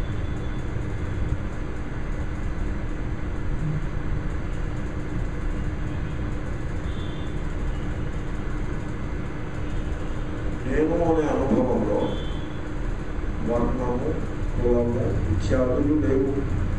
అనే అనుభవంలో వర్ణము, కులము ఇత్యాదులు లేవు.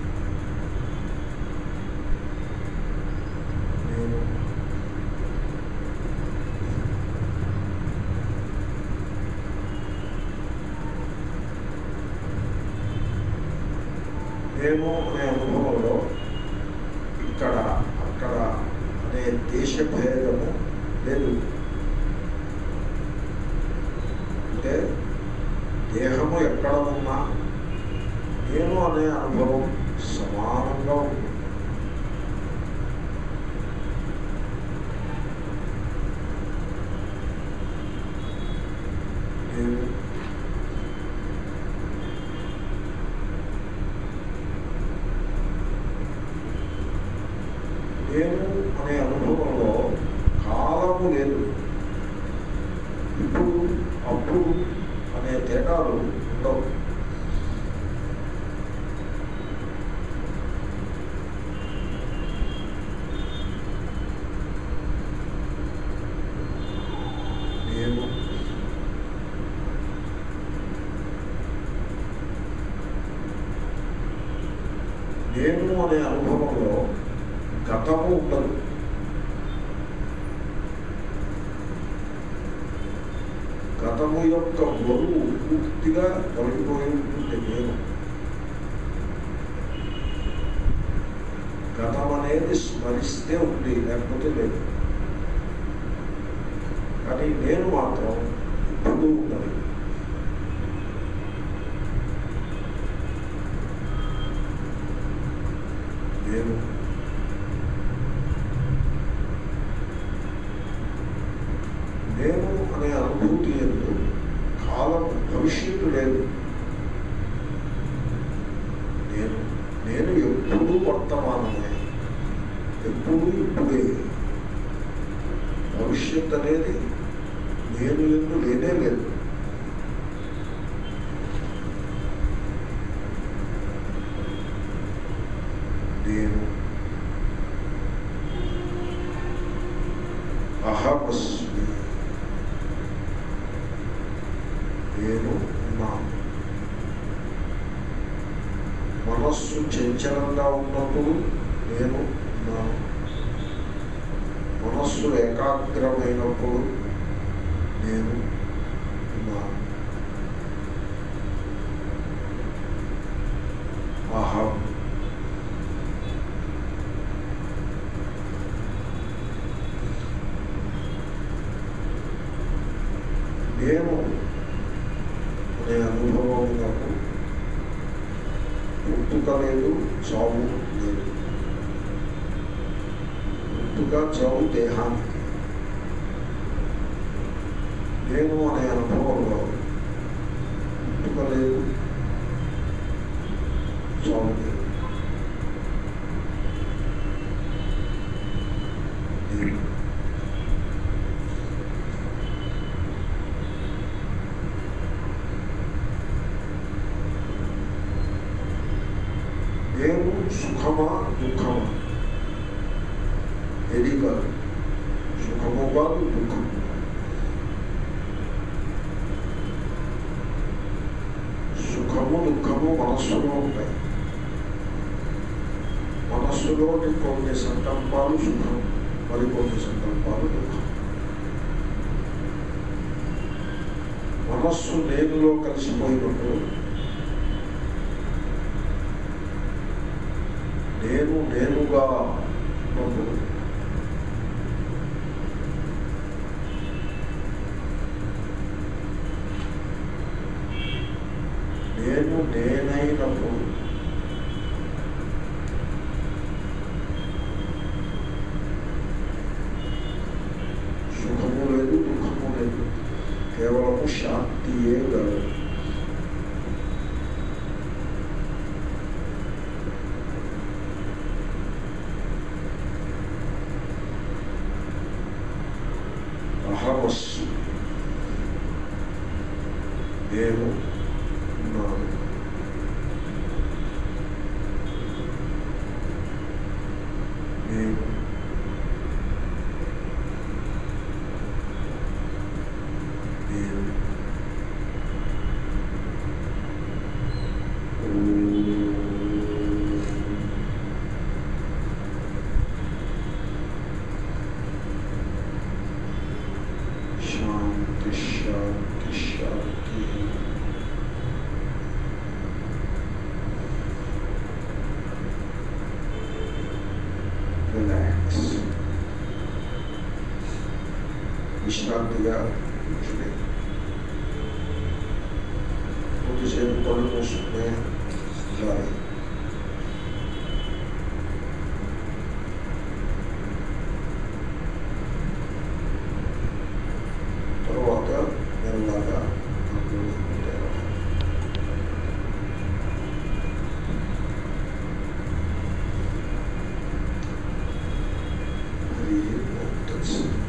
నేను అనే అనుభవంలో ఇక్కడ అక్కడ అనే దేశభేదము లేదు. అంటే దేహము ఎక్కడ ఉన్నా నేను అనే అనుభవం సమానంగా ఉంటుంది. నేను అనే అనుభవంలో కాలము లేదు. ఇప్పుడు అప్పుడు అనే తేడాలు ఉండవు. నేను అనే అనుభవంలో గతము ఉండదు. గతము యొక్క బరువు పూర్తిగా తొలగిపోయి ఉంటుంది. నేను గతం అనేది స్మరిస్తే ఉంది, లేకపోతే లేదు. కానీ నేను మాత్రం ఇప్పుడు ఉన్నది. నేను నేను అనే అనుభూతి ఎందు కాలం భవిష్యత్తు లేదు. నేను నేను ఎప్పుడూ వర్తమానమే, ఎప్పుడూ ఇప్పుడే. భవిష్యత్ అనేది నేను ఎందు లేనే లేదు. నేను అహమస్మి, నేను ఉన్నాను. మనస్సు చంచలంగా ఉన్నప్పుడు నేను ఉన్నాను. మనస్సు ఏకాగ్రమైనప్పుడు నేను ఉన్నాను. అహం నేను అనే అనుభవం నాకు పుట్టుక లేదు, చావు లేదు. పుట్టుక చావు దేహానికి. నేను అనే అనుభవంలో పుట్టుక లేదు, చావు లేదు. నేను సుఖమా దుఃఖమా? ఏది కాదు. సుఖము కాదు, దుఃఖము. సుఖము దుఃఖము మనస్సులో ఉంటాయి. మనస్సులోని కొన్ని సంకల్పాలు సుఖం, మరికొన్ని సంకల్పాలు దుఃఖం. మనస్సు నేనులో కలిసిపోయినప్పుడు నేను నేనుగా ఉన్నప్పుడు నేను నేనైనప్పుడు సుఖము లేదు, దుఃఖము లేదు. కేవలము శాంతియే గలదు. అహమస్సు, నేను ఉన్నాను. నేను నేను శాంతి శాంతి శాంతి. రిలాక్స్, విశ్రాంతిగా కూర్చుని కొద్దిసేపు కళ్ళు మూసుకునే జాలి. తర్వాత మెల్లగా కళ్ళు తెరవాలి. అది